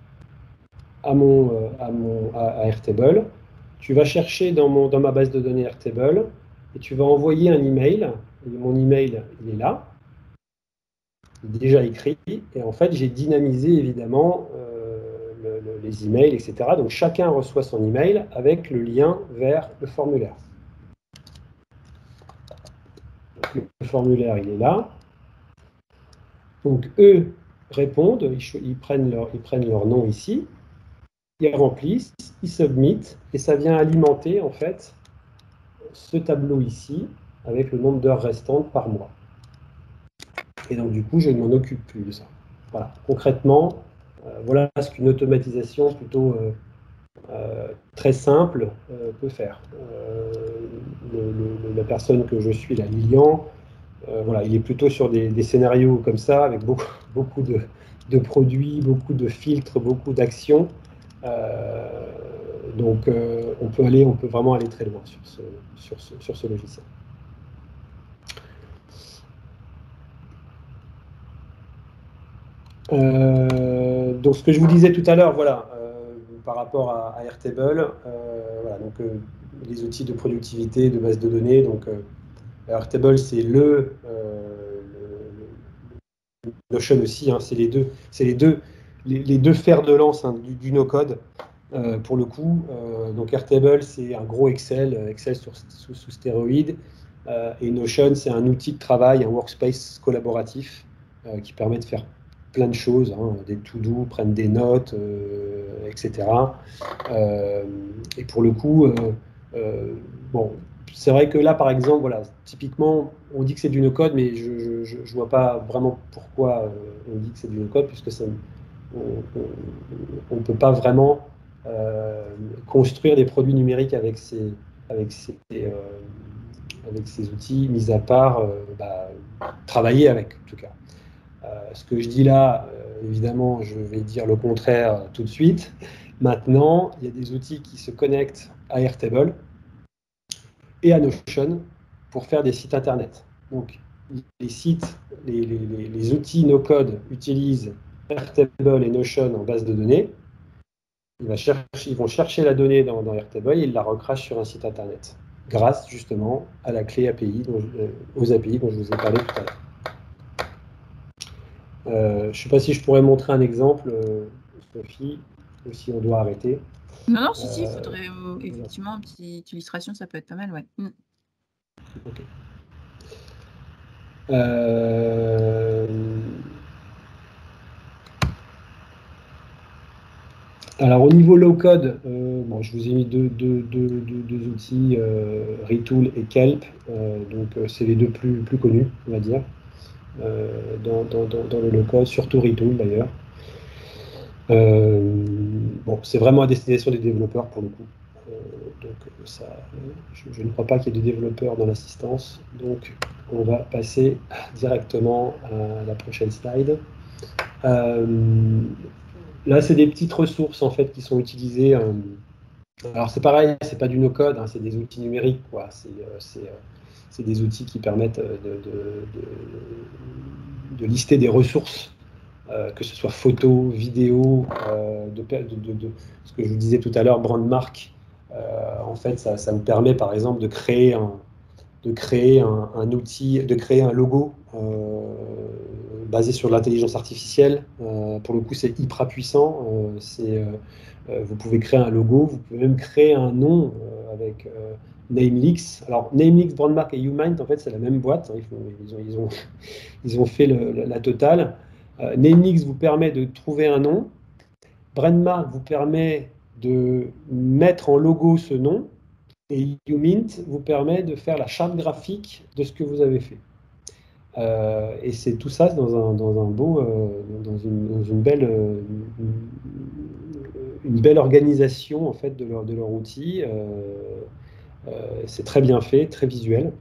Airtable, tu vas chercher dans ma base de données Airtable et tu vas envoyer un email. Et mon email, il est là, il est déjà écrit. Et en fait, j'ai dynamisé évidemment les emails, etc. Donc chacun reçoit son email avec le lien vers le formulaire. le formulaire, il est là. Donc, eux répondent, ils prennent leur nom ici, ils remplissent, ils submittent, et ça vient alimenter, en fait, ce tableau ici, avec le nombre d'heures restantes par mois. Et donc, du coup, je ne m'en occupe plus de ça. Voilà. Concrètement, voilà ce qu'une automatisation plutôt très simple peut faire. La personne que je suis, là, Lilian, voilà, il est plutôt sur des scénarios comme ça, avec beaucoup de produits, beaucoup de filtres, beaucoup d'actions. Donc, on peut vraiment aller très loin sur ce logiciel. Donc, ce que je vous disais tout à l'heure, voilà, par rapport à Airtable, voilà, donc, les outils de productivité, de base de données. Donc, Airtable, c'est Notion aussi, hein, c'est les deux fers de lance, hein, du no-code. Pour le coup, donc Airtable, c'est un gros Excel sous stéroïde, et Notion, c'est un outil de travail, un workspace collaboratif qui permet de faire plein de choses, hein, des to-do, prendre des notes, etc. Et pour le coup, bon, c'est vrai que là, par exemple, voilà, typiquement, on dit que c'est du no-code, mais je ne vois pas vraiment pourquoi on dit que c'est du no-code, puisque on ne peut pas vraiment construire des produits numériques avec ces outils, mis à part travailler avec, en tout cas. Ce que je dis là, évidemment, je vais dire le contraire tout de suite. Maintenant, il y a des outils qui se connectent à Airtable et à Notion pour faire des sites internet. Donc, les outils no-code utilisent Airtable et Notion en base de données. Ils vont chercher la donnée dans Airtable et ils la recrachent sur un site internet, grâce justement à la clé API, aux API dont je vous ai parlé tout à l'heure. Je ne sais pas si je pourrais montrer un exemple, Sophie, ou si on doit arrêter. Non, si, il faudrait effectivement une petite illustration, ça peut être pas mal, ouais. Okay. Alors, au niveau low-code, bon, je vous ai mis deux outils, Retool et Kelp. Donc, c'est les deux plus connus, on va dire, dans le low-code, surtout Retool d'ailleurs. Bon, c'est vraiment à destination des développeurs pour le coup. Donc, je ne crois pas qu'il y ait de développeurs dans l'assistance. Donc, on va passer directement à la prochaine slide. Là, c'est des petites ressources en fait qui sont utilisées. Alors, c'est pareil, c'est pas du no-code, hein, c'est des outils numériques, quoi. C'est des outils qui permettent de lister des ressources, que ce soit photos, vidéos, ce que je vous disais tout à l'heure, brandmark. En fait, ça me permet, par exemple, de créer un outil, de créer un logo basé sur l'intelligence artificielle. Pour le coup, c'est hyper puissant. Vous pouvez créer un logo, vous pouvez même créer un nom avec Namelix. Alors, Namelix, Brandmark et YouMind, en fait, c'est la même boîte. Ils ont fait la totale. Namelix vous permet de trouver un nom. Brandmark vous permet de mettre en logo ce nom. Et YouMint vous permet de faire la charte graphique de ce que vous avez fait. Et c'est tout ça dans une belle organisation en fait de leur outil. C'est très bien fait, très visuel.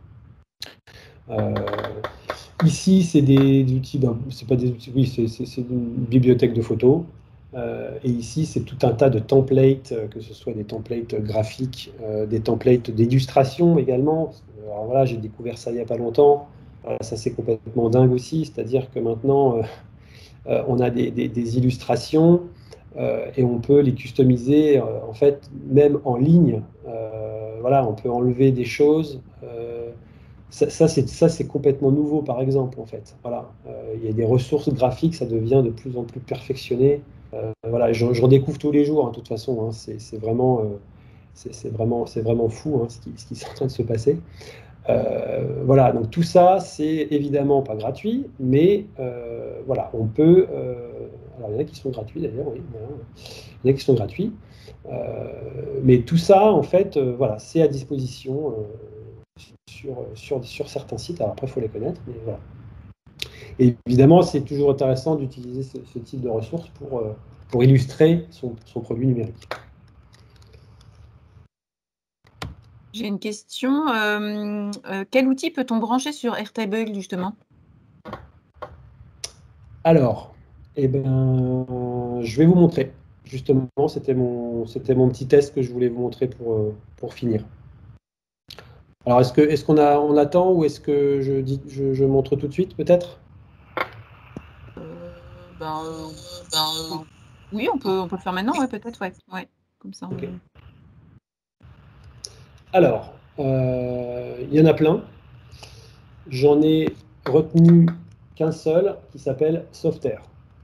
Ici, c'est des outils, c'est pas des outils, oui, c'est une bibliothèque de photos. Et ici, c'est tout un tas de templates, que ce soit des templates graphiques, des templates d'illustration également. Alors voilà, j'ai découvert ça il n'y a pas longtemps. Ça, c'est complètement dingue aussi. C'est-à-dire que maintenant, on a des illustrations et on peut les customiser, en fait, même en ligne. Voilà, on peut enlever des choses. Ça, c'est complètement nouveau, par exemple, en fait. Voilà, il y a des ressources graphiques, ça devient de plus en plus perfectionné. Voilà, je redécouvre tous les jours, hein, de toute façon. Hein, c'est vraiment fou, hein, ce qui est en train de se passer. Voilà, donc tout ça, c'est évidemment pas gratuit, mais voilà, on peut. Alors, il y en a qui sont gratuits d'ailleurs, oui. Voilà. Il y en a qui sont gratuits. Mais tout ça, en fait, voilà, c'est à disposition sur certains sites. Alors après, il faut les connaître, mais voilà. Et évidemment, c'est toujours intéressant d'utiliser ce type de ressources pour illustrer son produit numérique. J'ai une question. Quel outil peut-on brancher sur Airtable, justement? Alors, eh ben, je vais vous montrer. Justement, c'était mon petit test que je voulais vous montrer pour finir. Alors, est-ce qu'on attend ou est-ce que je montre tout de suite, peut-être? Oui, on peut le faire maintenant, ouais, peut-être, ouais. Ouais. Comme ça, Ok. Alors, il y en a plein. J'en ai retenu qu'un seul qui s'appelle Softair.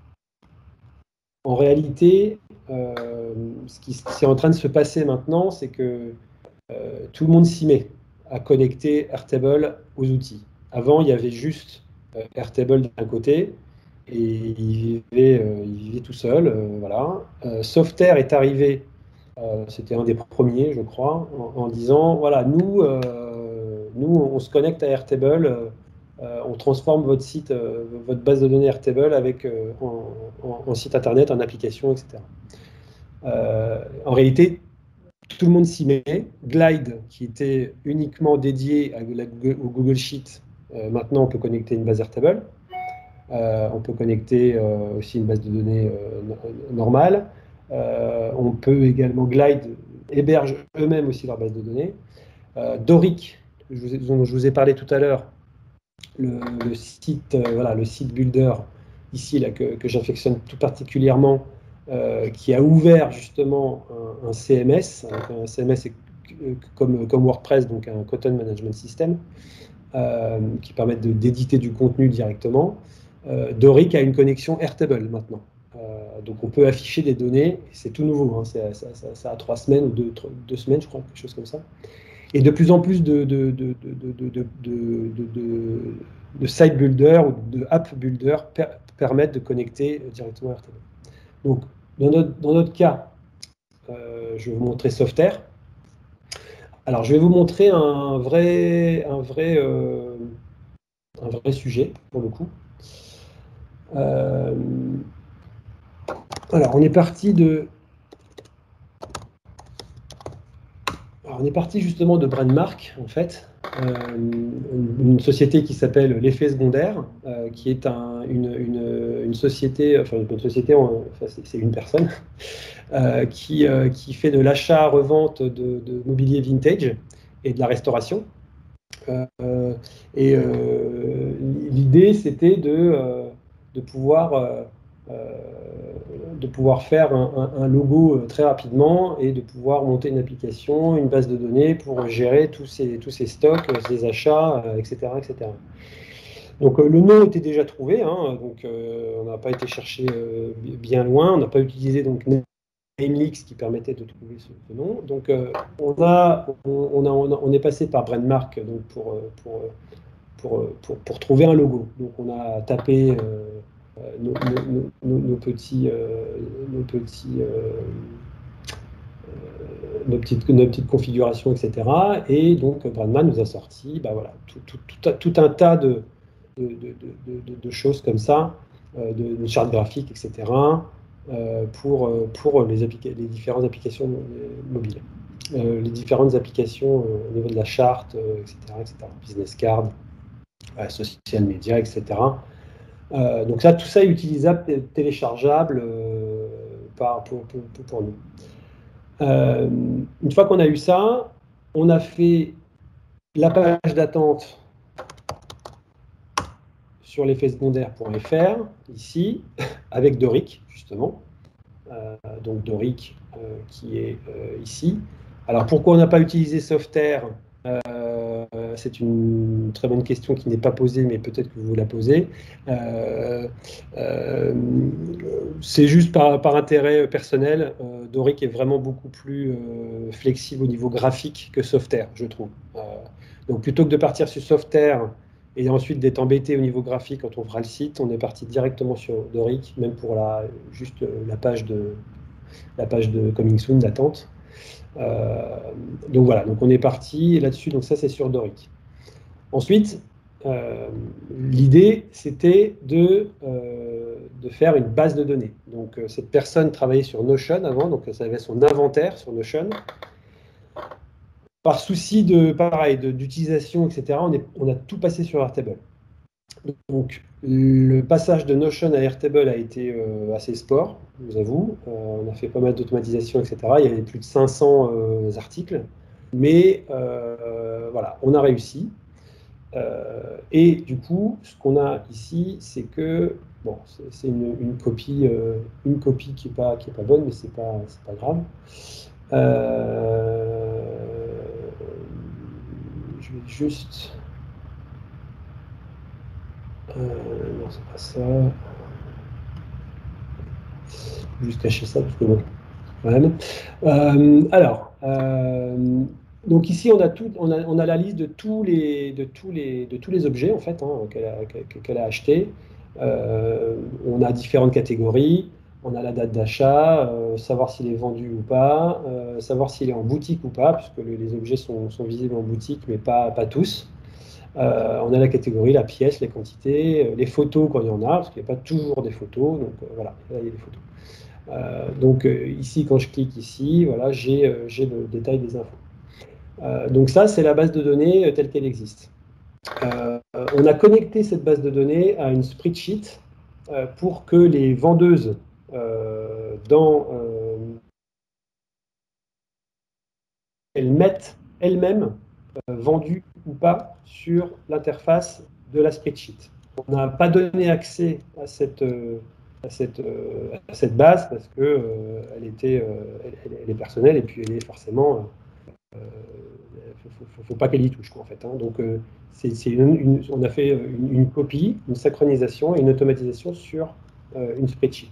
En réalité, ce qui est en train de se passer maintenant, c'est que tout le monde s'y met à connecter Airtable aux outils. Avant, il y avait juste Airtable d'un côté et il vivait tout seul. Voilà. Softair est arrivé, c'était un des premiers, je crois, en disant voilà, nous, on se connecte à Airtable, on transforme votre site, votre base de données Airtable avec, en site internet, en application, etc. En réalité, tout le monde s'y met. Glide, qui était uniquement dédié au Google Sheet, maintenant on peut connecter une base Airtable. On peut connecter aussi une base de données normale. On peut également, Glide héberge eux-mêmes aussi leur base de données. Doric, dont je vous ai parlé tout à l'heure, le site, voilà, le site Builder, ici, là, que j'affectionne tout particulièrement, qui a ouvert justement un CMS. Un CMS est comme WordPress, donc un Content Management System, qui permettent d'éditer du contenu directement. Doric a une connexion Airtable maintenant. Donc on peut afficher des données, c'est tout nouveau, hein, ça a 3 semaines ou 2 semaines, je crois, quelque chose comme ça. Et de plus en plus de site builder ou de app builder permettent de connecter directement à Airtable. Donc dans notre cas, je vais vous montrer Softair. Alors je vais vous montrer un vrai sujet pour le coup. Alors, on est parti justement de Brandmark, en fait, une société qui s'appelle l'effet secondaire, qui est une société, enfin une société, c'est une personne, qui fait de l'achat-revente de mobilier vintage et de la restauration. Et l'idée, c'était de pouvoir faire un logo très rapidement et de pouvoir monter une application, une base de données pour gérer tous ces stocks, ces achats, etc., etc. Donc le nom était déjà trouvé, hein, donc on n'a pas été chercher bien loin, on n'a pas utilisé donc Namelix qui permettait de trouver ce nom. Donc on est passé par Brandmark donc pour trouver un logo. Donc on a tapé nos petites configurations, etc. Et donc Brandman nous a sorti voilà, tout un tas de choses comme ça, de chartes graphiques, etc. Pour les différentes applications mobiles. Les différentes applications au niveau de la charte, etc., etc. Business card, social media, etc. Donc ça, tout ça est utilisable, téléchargeable pour nous. Une fois qu'on a eu ça, on a fait la page d'attente sur l'effetsecondaire.fr, ici, avec Doric, justement. Donc Doric qui est ici. Alors pourquoi on n'a pas utilisé Softair? C'est une très bonne question qui n'est pas posée, mais peut-être que vous la posez. C'est juste par intérêt personnel. Doric est vraiment beaucoup plus flexible au niveau graphique que Softair, je trouve. Donc plutôt que de partir sur Softair et ensuite d'être embêté au niveau graphique quand on fera le site, on est parti directement sur Doric, même pour juste la page de Coming Soon d'attente. Donc voilà, donc on est parti là-dessus, donc ça c'est sur Doric. Ensuite, l'idée c'était de faire une base de données. Donc cette personne travaillait sur Notion avant, donc ça avait son inventaire sur Notion. Par souci d'utilisation, etc., on a tout passé sur Airtable. Donc, le passage de Notion à Airtable a été assez sport, je vous avoue. On a fait pas mal d'automatisation, etc. Il y avait plus de 500 articles. Mais voilà, on a réussi. Et du coup, ce qu'on a ici, c'est que, bon, c'est une copie qui n'est pas bonne, mais c'est pas grave. Je vais juste... non, c'est pas ça. Je vais juste cacher ça, parce que bon, quand même. Donc ici, on a la liste de tous les objets, en fait, hein, qu'elle a achetés. On a différentes catégories. On a la date d'achat, savoir s'il est vendu ou pas, savoir s'il est en boutique ou pas, puisque les objets sont visibles en boutique, mais pas tous. On a la catégorie, la pièce, les quantités, les photos quand il y en a, parce qu'il n'y a pas toujours des photos. Donc voilà, là, il y a des photos. Donc ici, quand je clique ici, voilà, j'ai le détail des infos. Donc ça, c'est la base de données telle qu'elle existe. On a connecté cette base de données à une spreadsheet pour que les vendeuses elles mettent elles-mêmes vendu ou pas sur l'interface de la spreadsheet. On n'a pas donné accès à cette base parce que elle est personnelle et puis elle est forcément faut pas qu'elle y touche, quoi, en fait, hein. Donc on a fait une copie, une synchronisation et une automatisation sur une spreadsheet.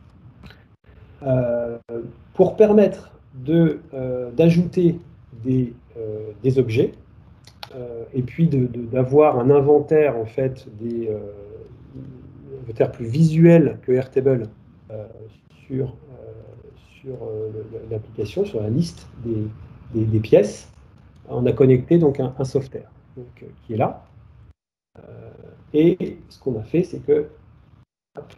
Pour permettre d'ajouter des objets, et puis d'avoir un inventaire, en fait, inventaire plus visuel que Airtable sur l'application, sur la liste des pièces. On a connecté donc un software qui est là. Et ce qu'on a fait, c'est que hop,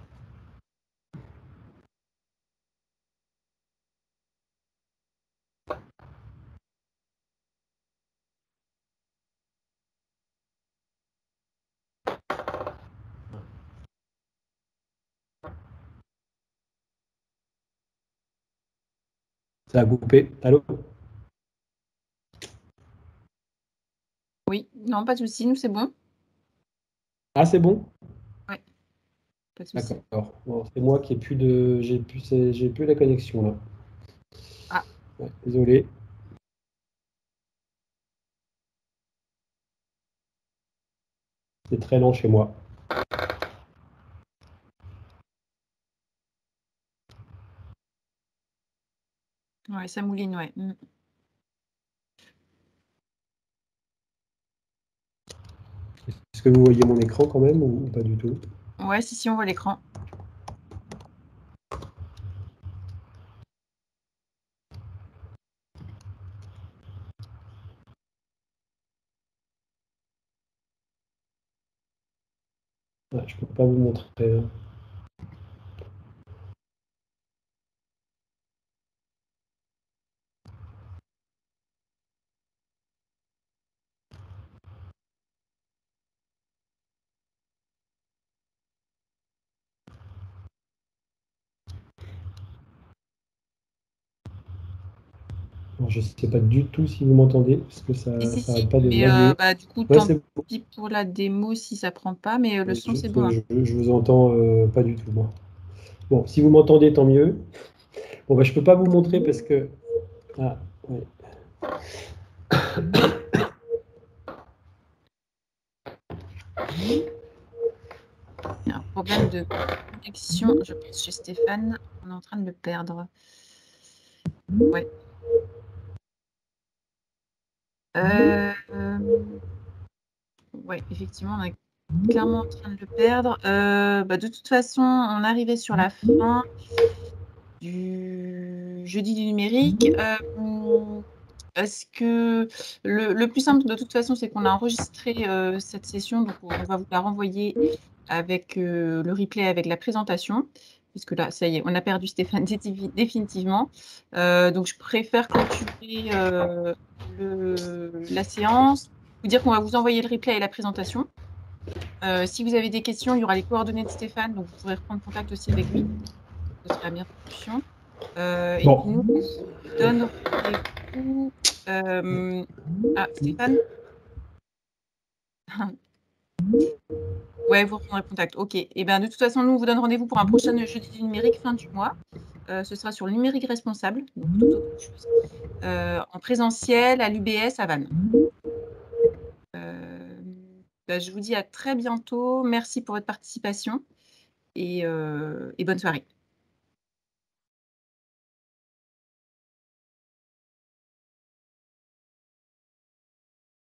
ça a coupé. Allô? Oui, non, pas de souci, nous c'est bon. Ah, c'est bon? Oui, pas de souci. D'accord. Bon, c'est moi qui ai plus j'ai plus la connexion là. Ah. Ouais, désolé. C'est très lent chez moi. Ouais, ça mouline, ouais. Est-ce que vous voyez mon écran quand même ou pas du tout? Ouais, si, on voit l'écran. Ouais, je peux pas vous montrer. Alors, je sais pas du tout si vous m'entendez, parce que ça n'arrête pas de Mais laguer. du coup, Ouais, tant c'est bon. pis pour la démo si ça prend pas, mais le son, c'est bon, hein. Je vous entends pas du tout, moi. Bon, si vous m'entendez, tant mieux. Bon, bah, je peux pas vous montrer parce que... Ah, ouais. Il y a un problème de connexion, je pense, chez Stéphane. On est en train de le perdre. Ouais. Ouais, effectivement, on est clairement en train de le perdre. De toute façon, on arrivait sur la fin du jeudi du numérique. Est-ce que le plus simple, de toute façon, c'est qu'on a enregistré cette session, donc on va vous la renvoyer avec le replay avec la présentation, puisque là, ça y est, on a perdu Stéphane définitivement. Donc, je préfère clôturer la séance, vous dire qu'on va vous envoyer le replay et la présentation. Si vous avez des questions, il y aura les coordonnées de Stéphane, donc vous pourrez reprendre contact aussi avec lui. Ce sera la meilleure solution. Et Bon. puis nous, on vous donne rendez-vous. Stéphane? Ouais, vous reprendrez contact. OK. Et ben, de toute façon, nous, on vous donne rendez-vous pour un prochain jeudi du numérique fin du mois. Ce sera sur le numérique responsable, donc tout autre chose. En présentiel à l'UBS à Vannes. Je vous dis à très bientôt. Merci pour votre participation et bonne soirée.